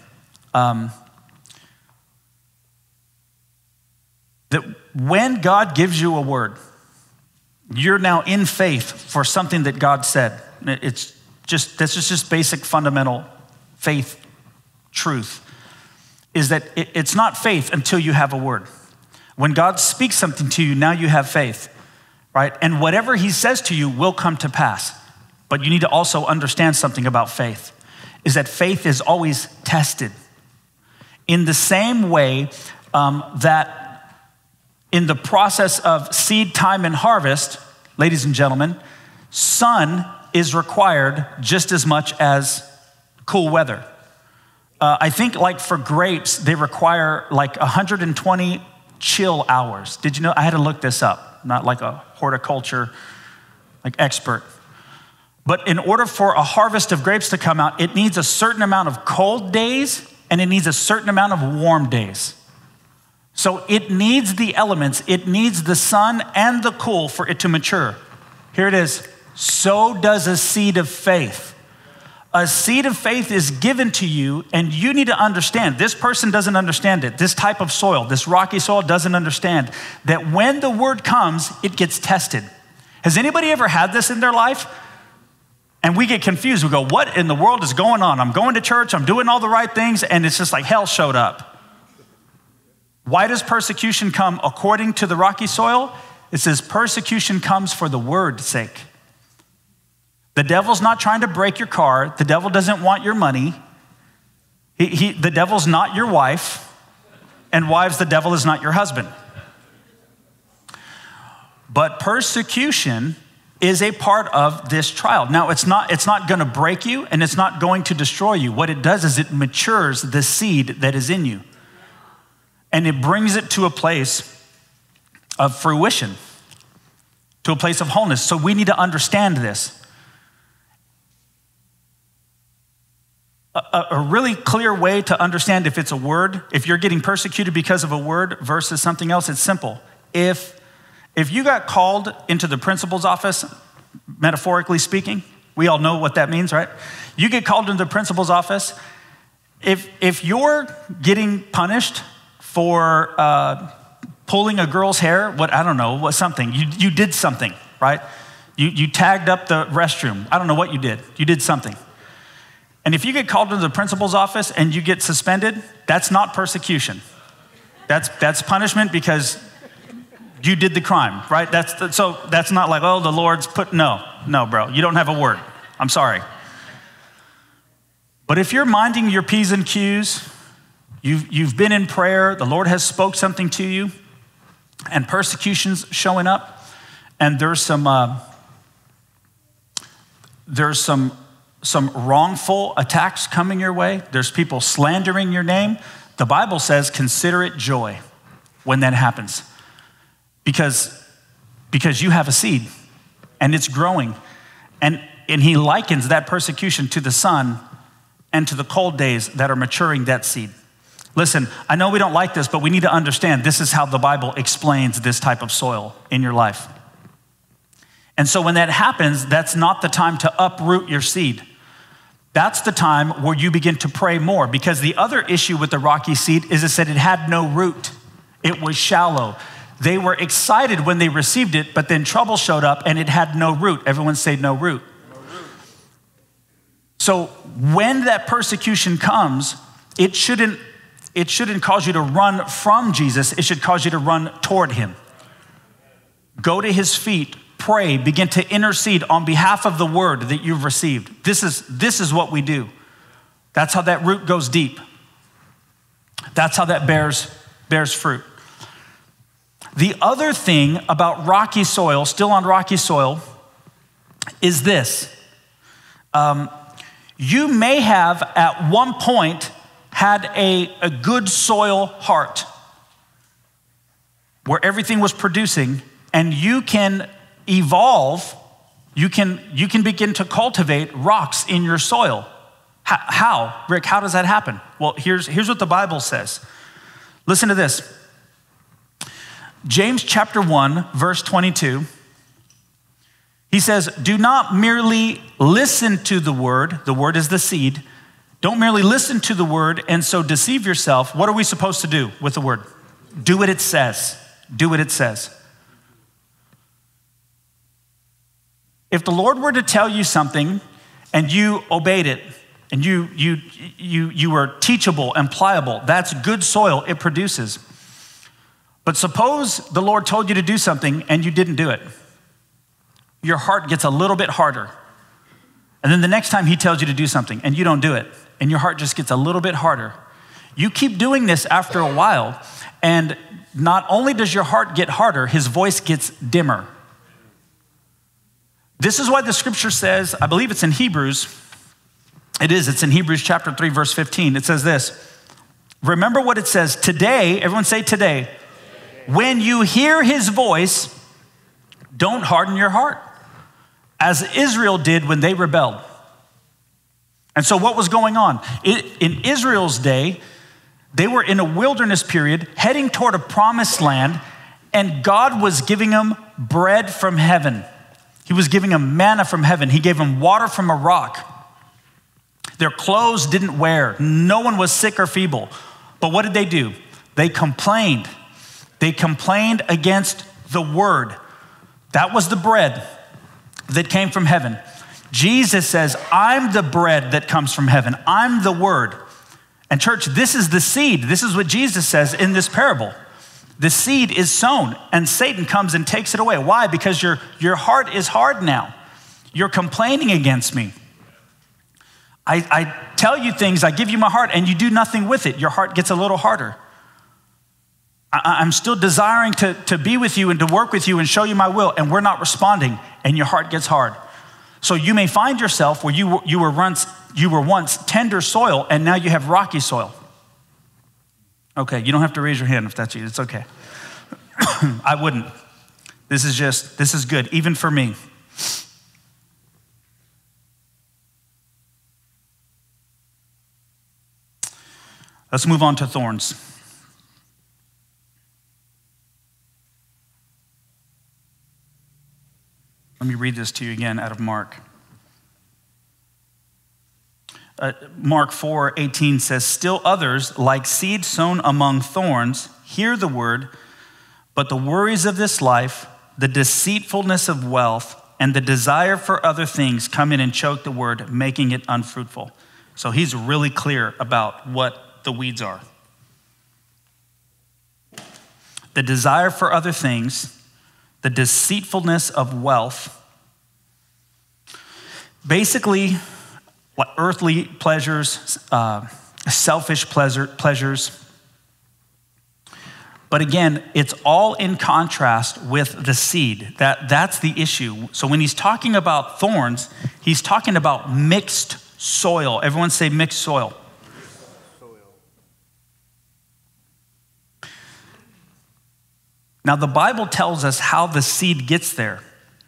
That when God gives you a word, you're now in faith for something that God said. This is just basic fundamental faith truth, is that it's not faith until you have a word. When God speaks something to you, now you have faith, right? And whatever he says to you will come to pass. But you need to also understand something about faith, is that faith is always tested. In the same way that in the process of seed time and harvest, ladies and gentlemen, sun is required just as much as cool weather. I think like for grapes, they require like 120 chill hours. Did you know? I had to look this up, not like a horticulture expert. But in order for a harvest of grapes to come out, it needs a certain amount of cold days and it needs a certain amount of warm days. So it needs the elements, it needs the sun and the cool for it to mature. Here it is. So does a seed of faith. A seed of faith is given to you, and you need to understand, this person doesn't understand it. This type of soil, this rocky soil doesn't understand that when the word comes, it gets tested. Has anybody ever had this in their life? And we get confused. We go, what in the world is going on? I'm going to church, I'm doing all the right things, and it's just like hell showed up. Why does persecution come according to the rocky soil? It says persecution comes for the word's sake. The devil's not trying to break your car. The devil doesn't want your money. The devil's not your wife. And wives, the devil is not your husband. But persecution is a part of this trial. Now, it's not going to break you and it's not going to destroy you. What it does is it matures the seed that is in you. And it brings it to a place of fruition, to a place of wholeness. So we need to understand this. A really clear way to understand if it's a word, if you're getting persecuted because of a word versus something else, it's simple. If you got called into the principal's office, metaphorically speaking, we all know what that means, right? You get called into the principal's office. If you're getting punished for pulling a girl's hair, something, you did something, right? You tagged up the restroom. I don't know what you did. You did something. And if you get called into the principal's office and you get suspended, that's not persecution. That's punishment because you did the crime, right? So that's not like, oh, the Lord's no, bro, you don't have a word. I'm sorry. But if you're minding your P's and Q's, you've been in prayer, the Lord has spoke something to you, and persecution's showing up, and there's some wrongful attacks coming your way. There's people slandering your name. The Bible says, consider it joy when that happens. Because you have a seed and it's growing. And he likens that persecution to the sun and to the cold days that are maturing that seed. Listen, I know we don't like this, but we need to understand this is how the Bible explains this type of soil in your life. And so when that happens, that's not the time to uproot your seed. That's the time where you begin to pray more, because the other issue with the rocky seed is it said it had no root. It was shallow. They were excited when they received it, but then trouble showed up and it had no root. Everyone say no root. So when that persecution comes, it shouldn't cause you to run from Jesus. It should cause you to run toward him. Go to his feet, pray, begin to intercede on behalf of the word that you've received. This is what we do. That's how that root goes deep. That's how that bears fruit. The other thing about rocky soil, still on rocky soil, is this. You may have at one point had a good soil heart where everything was producing, and you can evolve, you can begin to cultivate rocks in your soil. How? Rick, how does that happen? Well, here's what the Bible says. Listen to this. James chapter 1, verse 22. He says, do not merely listen to the word is the seed. Don't merely listen to the word and so deceive yourself. What are we supposed to do with the word? Do what it says. Do what it says. If the Lord were to tell you something and you obeyed it, and you were teachable and pliable, that's good soil, it produces. But suppose the Lord told you to do something and you didn't do it. Your heart gets a little bit harder. And then the next time he tells you to do something and you don't do it, and your heart just gets a little bit harder. You keep doing this after a while, and not only does your heart get harder, his voice gets dimmer. This is why the scripture says, I believe it's in Hebrews. It's in Hebrews chapter 3, verse 15. It says this. Remember what it says today. Everyone say today. When you hear his voice, don't harden your heart, as Israel did when they rebelled. And so what was going on? In Israel's day, they were in a wilderness period heading toward a promised land, and God was giving them bread from heaven. He was giving them manna from heaven. He gave them water from a rock. Their clothes didn't wear. No one was sick or feeble. But what did they do? They complained. They complained against the word. That was the bread that came from heaven. Jesus says, I'm the bread that comes from heaven. I'm the word. And church, this is the seed. This is what Jesus says in this parable. The seed is sown and Satan comes and takes it away. Why? Because your heart is hard now. You're complaining against me. I tell you things, I give you my heart, and you do nothing with it. Your heart gets a little harder. I'm still desiring to be with you and to work with you and show you my will, and we're not responding, and your heart gets hard. So you may find yourself where you were once tender soil, and now you have rocky soil. Okay, you don't have to raise your hand if that's you. It's okay. I wouldn't. This is good, even for me. Let's move on to thorns. Let me read this to you again out of Mark. Mark 4:18 says, still others, like seed sown among thorns, hear the word, but the worries of this life, the deceitfulness of wealth, and the desire for other things come in and choke the word, making it unfruitful. So he's really clear about what the weeds are. The desire for other things, the deceitfulness of wealth, basically what earthly pleasures, selfish pleasures. But again, it's all in contrast with the seed. That's the issue. So when he's talking about thorns, he's talking about mixed soil. Everyone say mixed soil. Now, the Bible tells us how the seed gets there.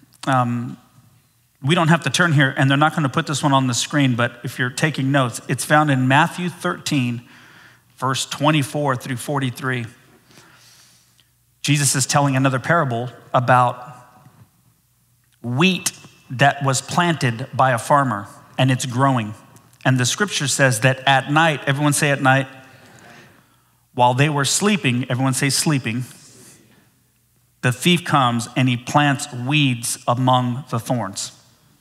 We don't have to turn here, and they're not going to put this one on the screen, but if you're taking notes, it's found in Matthew 13, verse 24 through 43. Jesus is telling another parable about wheat that was planted by a farmer, and it's growing. And the scripture says that at night, everyone say at night, while they were sleeping, everyone say sleeping, the thief comes and he plants weeds among the thorns.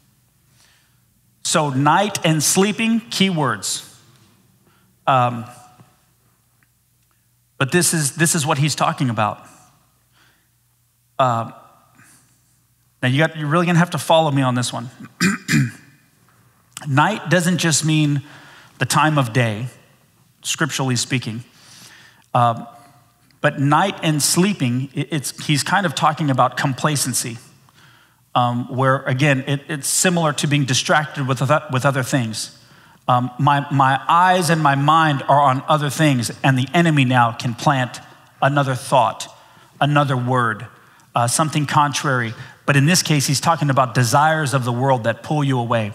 So night and sleeping, key words. But this is what he's talking about. Now you're really gonna have to follow me on this one. Night doesn't just mean the time of day, scripturally speaking. But night and sleeping, he's kind of talking about complacency, where again, it's similar to being distracted with other things. My eyes and my mind are on other things, and the enemy now can plant another thought, another word, something contrary. But in this case, he's talking about desires of the world that pull you away.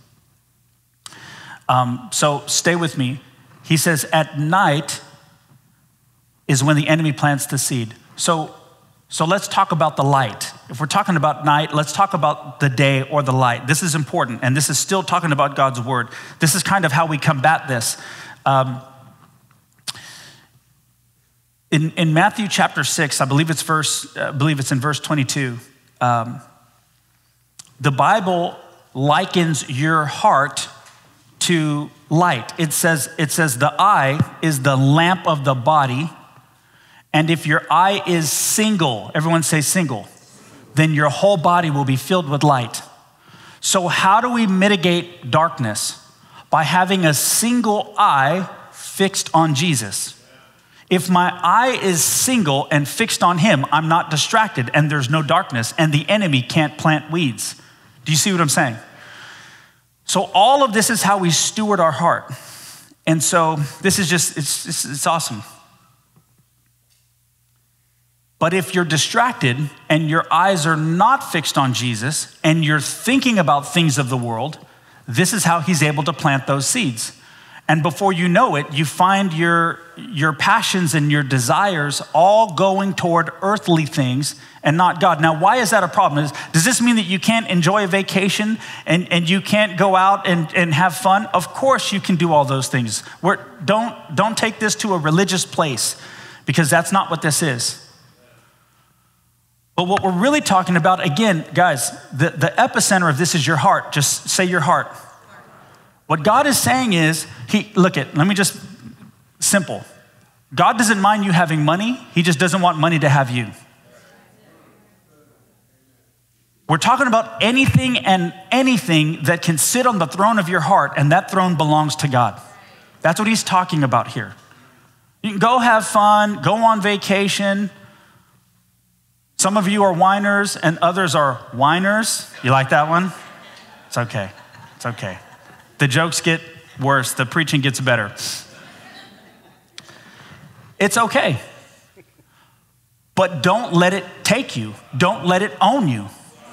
So stay with me. He says, at night is when the enemy plants the seed. So let's talk about the light. If we're talking about night, let's talk about the day or the light. This is important, and this is still talking about God's word. This is kind of how we combat this. In Matthew chapter 6, I believe it's in verse 22. The Bible likens your heart to light. It says the eye is the lamp of the body. And if your eye is single, everyone say single, then your whole body will be filled with light. So how do we mitigate darkness? By having a single eye fixed on Jesus. If my eye is single and fixed on him, I'm not distracted and there's no darkness and the enemy can't plant weeds. Do you see what I'm saying? So all of this is how we steward our heart. And so this is just, it's awesome. But if you're distracted and your eyes are not fixed on Jesus and you're thinking about things of the world, this is how he's able to plant those seeds. And before you know it, you find your passions and your desires all going toward earthly things and not God. Now, why is that a problem? Does this mean that you can't enjoy a vacation and you can't go out and have fun? Of course you can do all those things. Don't take this to a religious place, because that's not what this is. But what we're really talking about, again, guys, the epicenter of this is your heart. Just say your heart. What God is saying is, let me just, simple. God doesn't mind you having money. He just doesn't want money to have you. We're talking about anything and anything that can sit on the throne of your heart, and that throne belongs to God. That's what he's talking about here. You can go have fun, go on vacation. Some of you are whiners and others are whiners. You like that one? It's okay. It's okay. The jokes get worse. The preaching gets better. It's okay. But don't let it take you. Don't let it own you.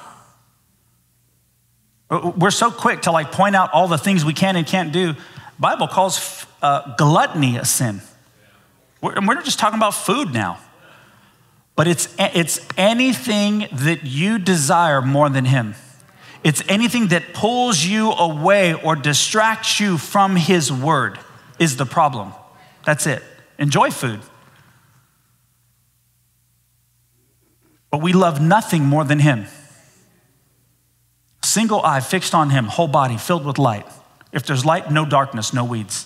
We're so quick to point out all the things we can and can't do. The Bible calls gluttony a sin. We're not just talking about food now. But it's anything that you desire more than him. It's anything that pulls you away or distracts you from his word is the problem. That's it. Enjoy food. But we love nothing more than him. Single eye fixed on him, whole body filled with light. If there's light, no darkness, no weeds.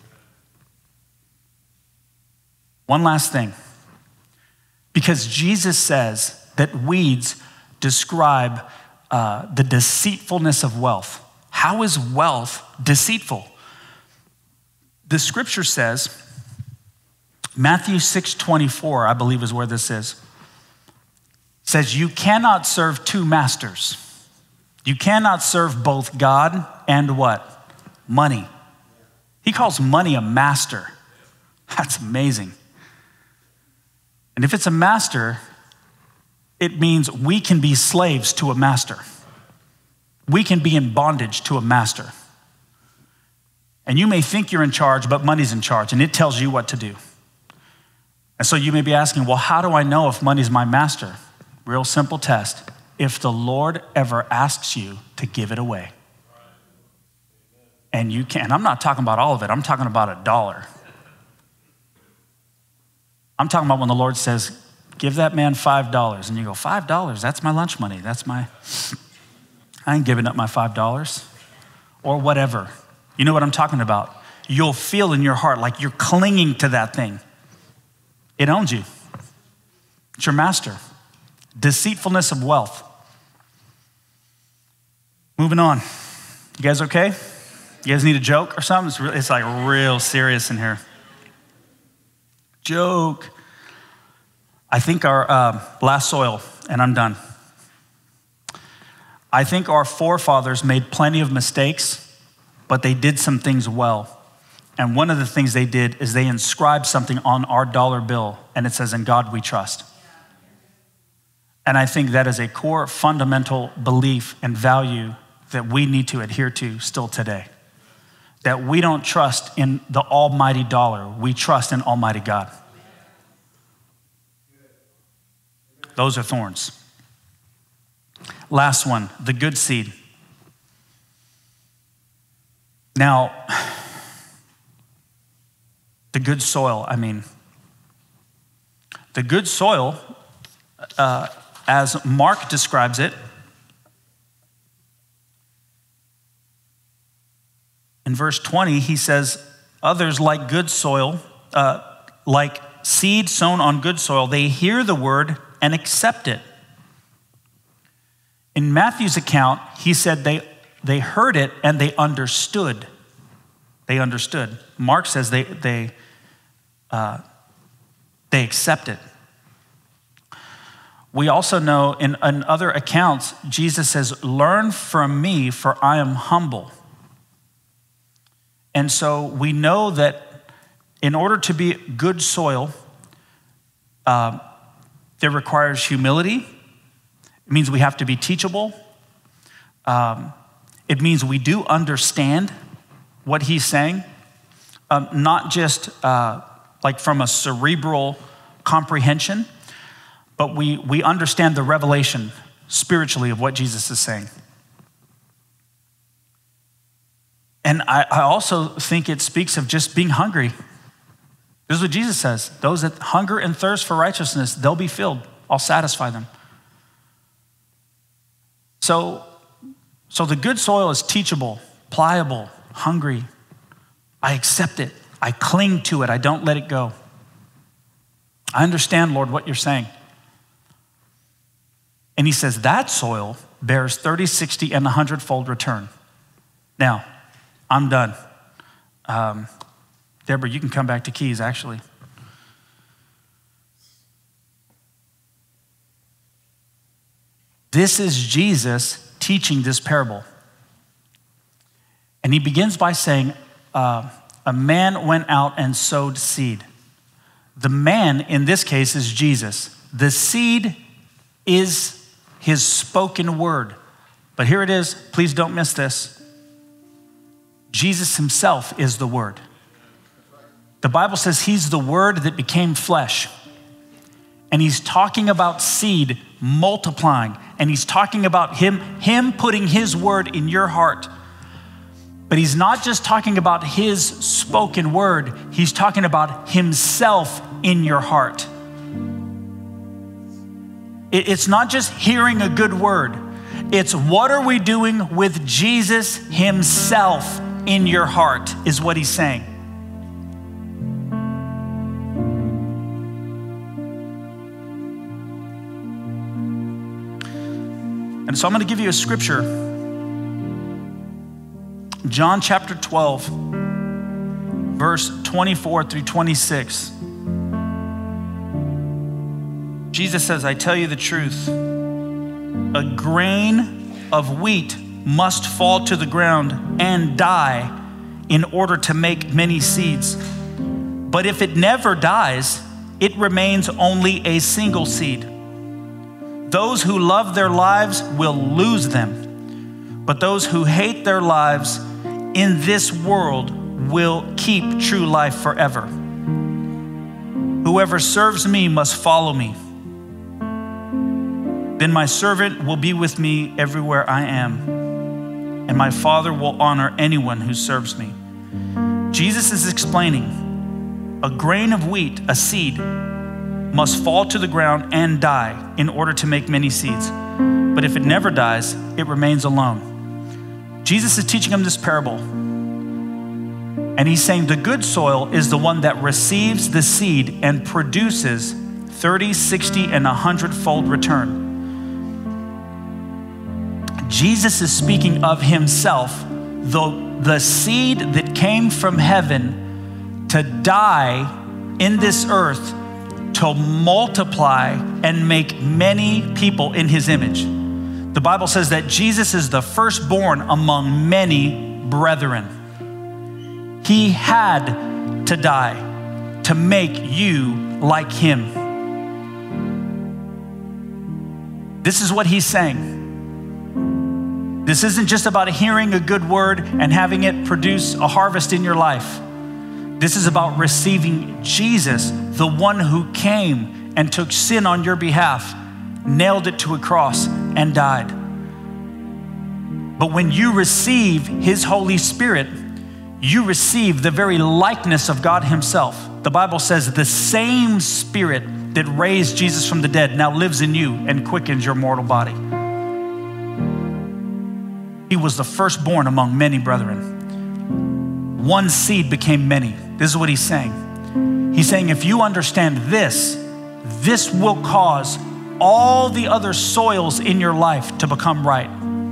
One last thing. Because Jesus says that weeds describe the deceitfulness of wealth. How is wealth deceitful? The scripture says, Matthew 6:24, I believe is where this is, says you cannot serve two masters. You cannot serve both God and what? Money. He calls money a master. That's amazing. And if it's a master, it means we can be slaves to a master. We can be in bondage to a master. And you may think you're in charge, but money's in charge, and it tells you what to do. And so you may be asking, well, how do I know if money's my master? Real simple test. If the Lord ever asks you to give it away, and you can, I'm not talking about all of it, I'm talking about $1. I'm talking about when the Lord says, give that man $5. And you go, $5? That's my lunch money. I ain't giving up my $5 or whatever. You know what I'm talking about? You'll feel in your heart like you're clinging to that thing. It owns you. It's your master. Deceitfulness of wealth. Moving on. You guys okay? You guys need a joke or something? It's real serious in here. Joke. I think our last soil, and I'm done. I think our forefathers made plenty of mistakes, but they did some things well. And one of the things they did is they inscribed something on our dollar bill, and it says, "In God we trust." And I think that is a core fundamental belief and value that we need to adhere to still today. That we don't trust in the almighty dollar, we trust in Almighty God. Those are thorns. Last one, the good seed. Now, the good soil, the good soil, as Mark describes it, in verse 20, he says, others like good soil, like seed sown on good soil, they hear the word and accept it. In Matthew's account, he said they heard it and they understood. They understood. Mark says they accept it. We also know in other accounts, Jesus says, "Learn from me, for I am humble." And so we know that in order to be good soil, there requires humility. It means we have to be teachable. It means we do understand what he's saying, not just like from a cerebral comprehension, but we understand the revelation spiritually of what Jesus is saying. And I also think it speaks of just being hungry. This is what Jesus says. Those that hunger and thirst for righteousness, they'll be filled. I'll satisfy them. So the good soil is teachable, pliable, hungry. I accept it. I cling to it. I don't let it go. I understand, Lord, what you're saying. And he says that soil bears 30, 60, and 100-fold return. Now, I'm done. Deborah, you can come back to keys, actually. This is Jesus teaching this parable. And he begins by saying, a man went out and sowed seed. The man in this case is Jesus. The seed is his spoken word. But here it is. Please don't miss this. Jesus himself is the word. The Bible says he's the word that became flesh. And he's talking about seed multiplying. And he's talking about him putting his word in your heart. But he's not just talking about his spoken word. He's talking about himself in your heart. It's not just hearing a good word. It's what are we doing with Jesus himself in your heart is what he's saying. And so I'm going to give you a scripture. John chapter 12, verse 24 through 26. Jesus says, I tell you the truth, a grain of wheat must fall to the ground and die in order to make many seeds. But if it never dies, it remains only a single seed. Those who love their lives will lose them, but those who hate their lives in this world will keep true life forever. Whoever serves me must follow me. Then my servant will be with me everywhere I am, and my Father will honor anyone who serves me. Jesus is explaining a grain of wheat, a seed, must fall to the ground and die in order to make many seeds. But if it never dies, it remains alone. Jesus is teaching him this parable. And he's saying the good soil is the one that receives the seed and produces 30, 60, and 100-fold return. Jesus is speaking of himself, the seed that came from heaven to die in this earth to multiply and make many people in his image. The Bible says that Jesus is the firstborn among many brethren. He had to die to make you like him. This is what he's saying. This isn't just about hearing a good word and having it produce a harvest in your life. This is about receiving Jesus, the one who came and took sin on your behalf, nailed it to a cross, and died. But when you receive his Holy Spirit, you receive the very likeness of God himself. The Bible says the same Spirit that raised Jesus from the dead now lives in you and quickens your mortal body. He was the firstborn among many brethren. One seed became many. This is what he's saying. He's saying if you understand this, this will cause all the other soils in your life to become right.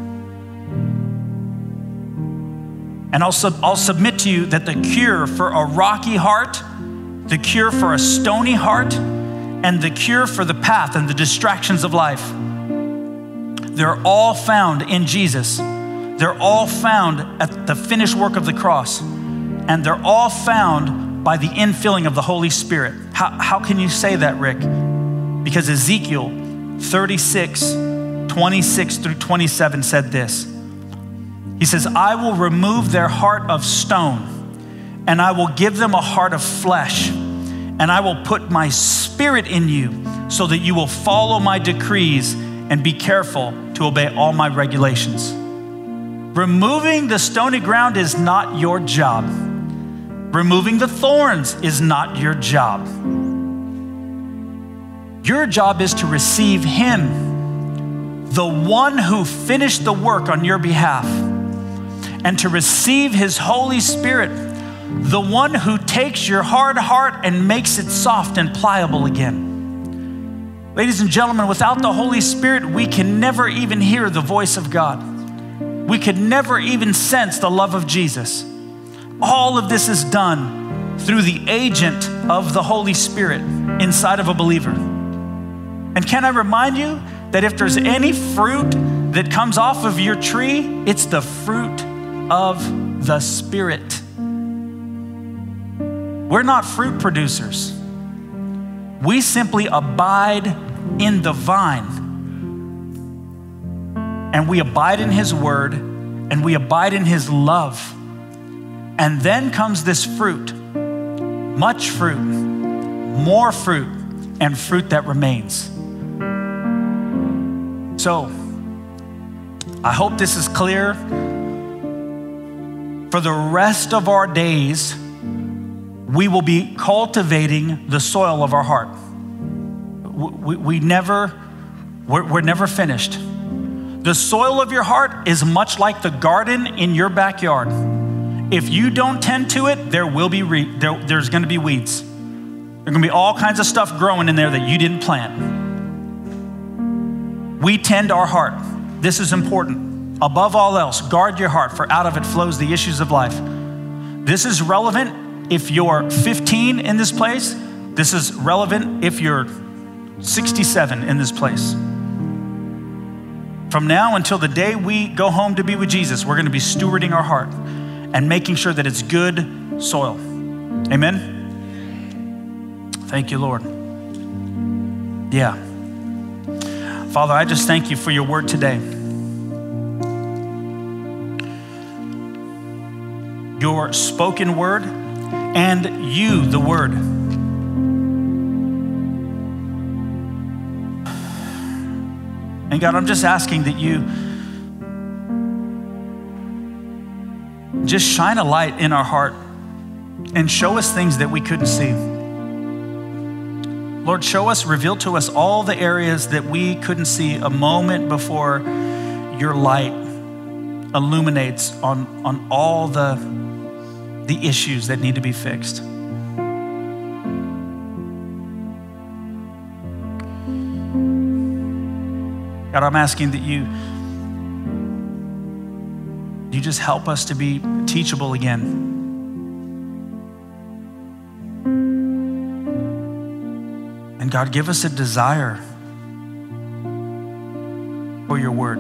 And I'll submit to you that the cure for a rocky heart, the cure for a stony heart, and the cure for the path and the distractions of life, they're all found in Jesus. They're all found at the finished work of the cross. And they're all found by the infilling of the Holy Spirit. How can you say that, Rick? Because Ezekiel 36, 26 through 27 said this. He says, I will remove their heart of stone, and I will give them a heart of flesh, and I will put my spirit in you so that you will follow my decrees and be careful to obey all my regulations. Removing the stony ground is not your job. Removing the thorns is not your job. Your job is to receive him the one who finished the work on your behalf, and to receive his Holy Spirit, the one who takes your hard heart and makes it soft and pliable again. Ladies and gentlemen, without the Holy Spirit, we can never even hear the voice of God. We could never even sense the love of Jesus. All of this is done through the agent of the Holy Spirit inside of a believer. And can I remind you that if there's any fruit that comes off of your tree, it's the fruit of the Spirit. We're not fruit producers. We simply abide in the vine. And we abide in his word, and we abide in his love. And then comes this fruit, much fruit, more fruit, and fruit that remains. So, I hope this is clear. For the rest of our days, we will be cultivating the soil of our heart. We're never finished. The soil of your heart is much like the garden in your backyard. If you don't tend to it, there's going to be weeds. There's going to be all kinds of stuff growing in there that you didn't plant. We tend our heart. This is important. Above all else, guard your heart, for out of it flows the issues of life. This is relevant if you're 15 in this place. This is relevant if you're 67 in this place. From now until the day we go home to be with Jesus, we're going to be stewarding our heart and making sure that it's good soil. Amen? Thank you, Lord. Yeah. Father, I just thank you for your word today. Your spoken word and you, the word. And God, I'm just asking that you just shine a light in our heart and show us things that we couldn't see. Lord, show us, reveal to us all the areas that we couldn't see a moment before your light illuminates on all the issues that need to be fixed. God, I'm asking that you just help us to be teachable again. And God, give us a desire for your word.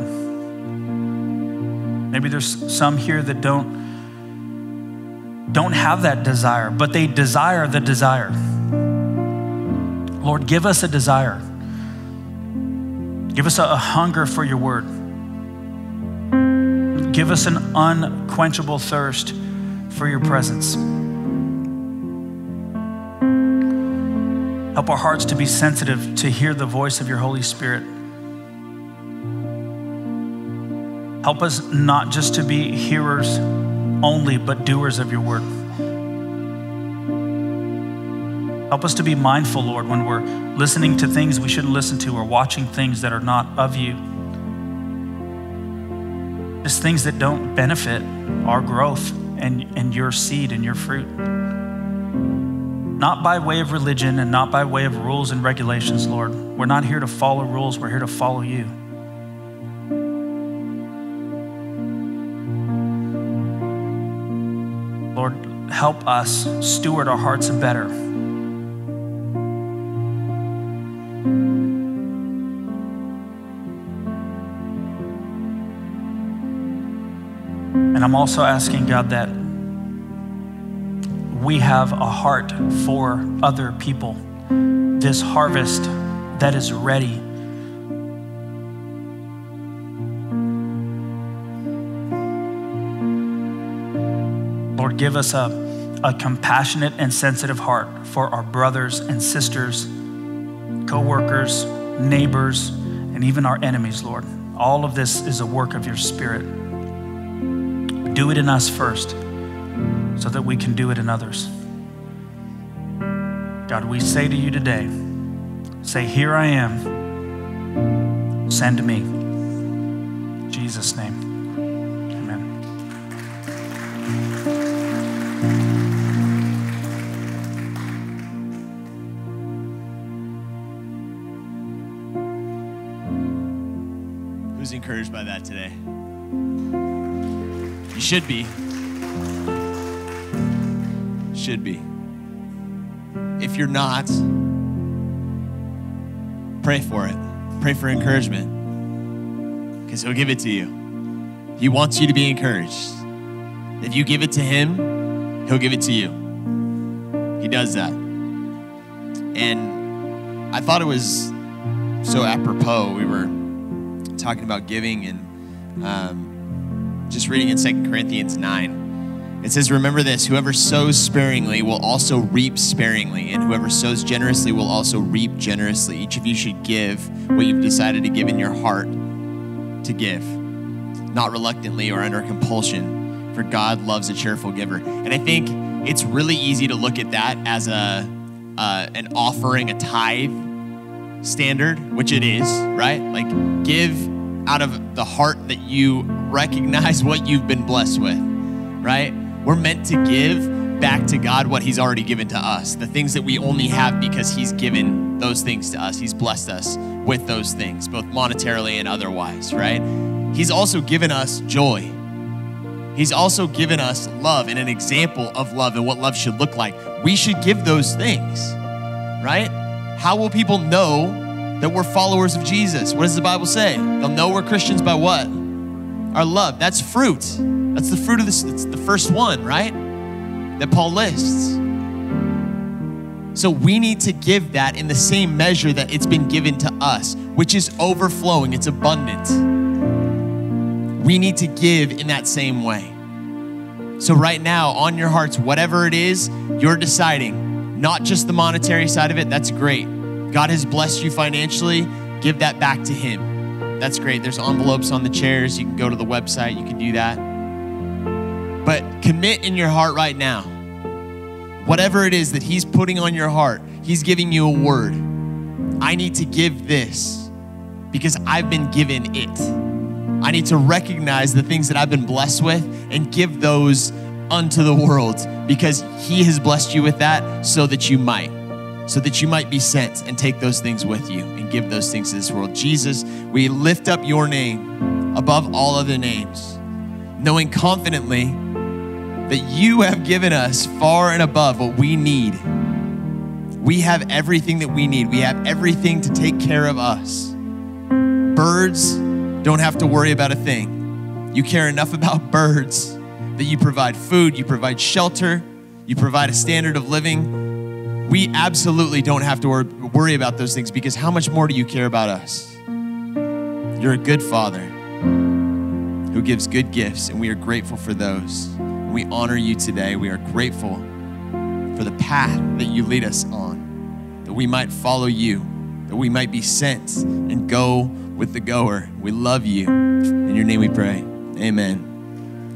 Maybe there's some here that don't have that desire, but they desire the desire. Lord, give us a desire. Give us a hunger for your word. Give us an unquenchable thirst for your presence. Help our hearts to be sensitive to hear the voice of your Holy Spirit. Help us not just to be hearers only, but doers of your word. Help us to be mindful, Lord, when we're listening to things we shouldn't listen to or watching things that are not of you. Just things that don't benefit our growth and your seed and your fruit. Not by way of religion and not by way of rules and regulations, Lord. We're not here to follow rules, we're here to follow you. Lord, help us steward our hearts better. And I'm also asking, God, that we have a heart for other people. This harvest that is ready. Lord, give us a compassionate and sensitive heart for our brothers and sisters, co-workers, neighbors, and even our enemies, Lord. All of this is a work of your Spirit. Do it in us first so that we can do it in others. God, we say to you today, say, here I am, send me. Jesus' name, amen. Who's encouraged by that today? You should be. Should be. If you're not, pray for it. Pray for encouragement, because he'll give it to you. He wants you to be encouraged. If you give it to him, he'll give it to you. He does that. And I thought it was so apropos. We were talking about giving and just reading in 2 Corinthians 9. It says, remember this, whoever sows sparingly will also reap sparingly, and whoever sows generously will also reap generously. Each of you should give what you've decided to give in your heart to give, not reluctantly or under compulsion, for God loves a cheerful giver. And I think it's really easy to look at that as an offering, a tithe standard, which it is, right? Like, give out of the heart that you recognize what you've been blessed with, right? We're meant to give back to God what he's already given to us, the things that we only have because he's given those things to us. He's blessed us with those things, both monetarily and otherwise, right? He's also given us joy. He's also given us love and an example of love and what love should look like. We should give those things, right? How will people know that we're followers of Jesus? What does the Bible say? They'll know we're Christians by what? Our love. That's fruit. That's the fruit of this. It's the first one, right? That Paul lists. So we need to give that in the same measure that it's been given to us, which is overflowing. It's abundant. We need to give in that same way. So right now, on your hearts, whatever it is, you're deciding, not just the monetary side of it. That's great. God has blessed you financially. Give that back to him. That's great. There's envelopes on the chairs. You can go to the website. You can do that. But commit in your heart right now. Whatever it is that he's putting on your heart, he's giving you a word. I need to give this because I've been given it. I need to recognize the things that I've been blessed with and give those unto the world because he has blessed you with that so that you might be sent and take those things with you and give those things to this world. Jesus, we lift up your name above all other names, knowing confidently that you have given us far and above what we need. We have everything that we need. We have everything to take care of us. Birds don't have to worry about a thing. You care enough about birds that you provide food, you provide shelter, you provide a standard of living. We absolutely don't have to worry about those things because how much more do you care about us? You're a good Father who gives good gifts, and we are grateful for those. We honor you today. We are grateful for the path that you lead us on, that we might follow you, that we might be sent and go with the goer. We love you. In your name we pray. Amen.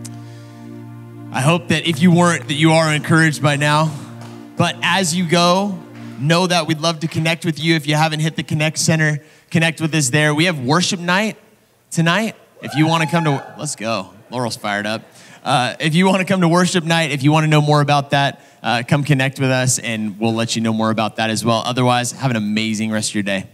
I hope that if you weren't, that you are encouraged by now. But as you go, know that we'd love to connect with you. If you haven't hit the Connect Center, connect with us there. We have worship night tonight. If you want to come to, let's go. Laurel's fired up. If you want to come to worship night, if you want to know more about that, come connect with us and we'll let you know more about that as well. Otherwise, have an amazing rest of your day.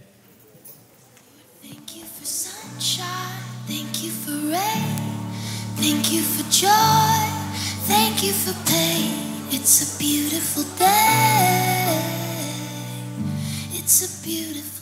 Thank you for sunshine. Thank you for rain. Thank you for joy. Thank you for pain. It's a beautiful day. It's a beautiful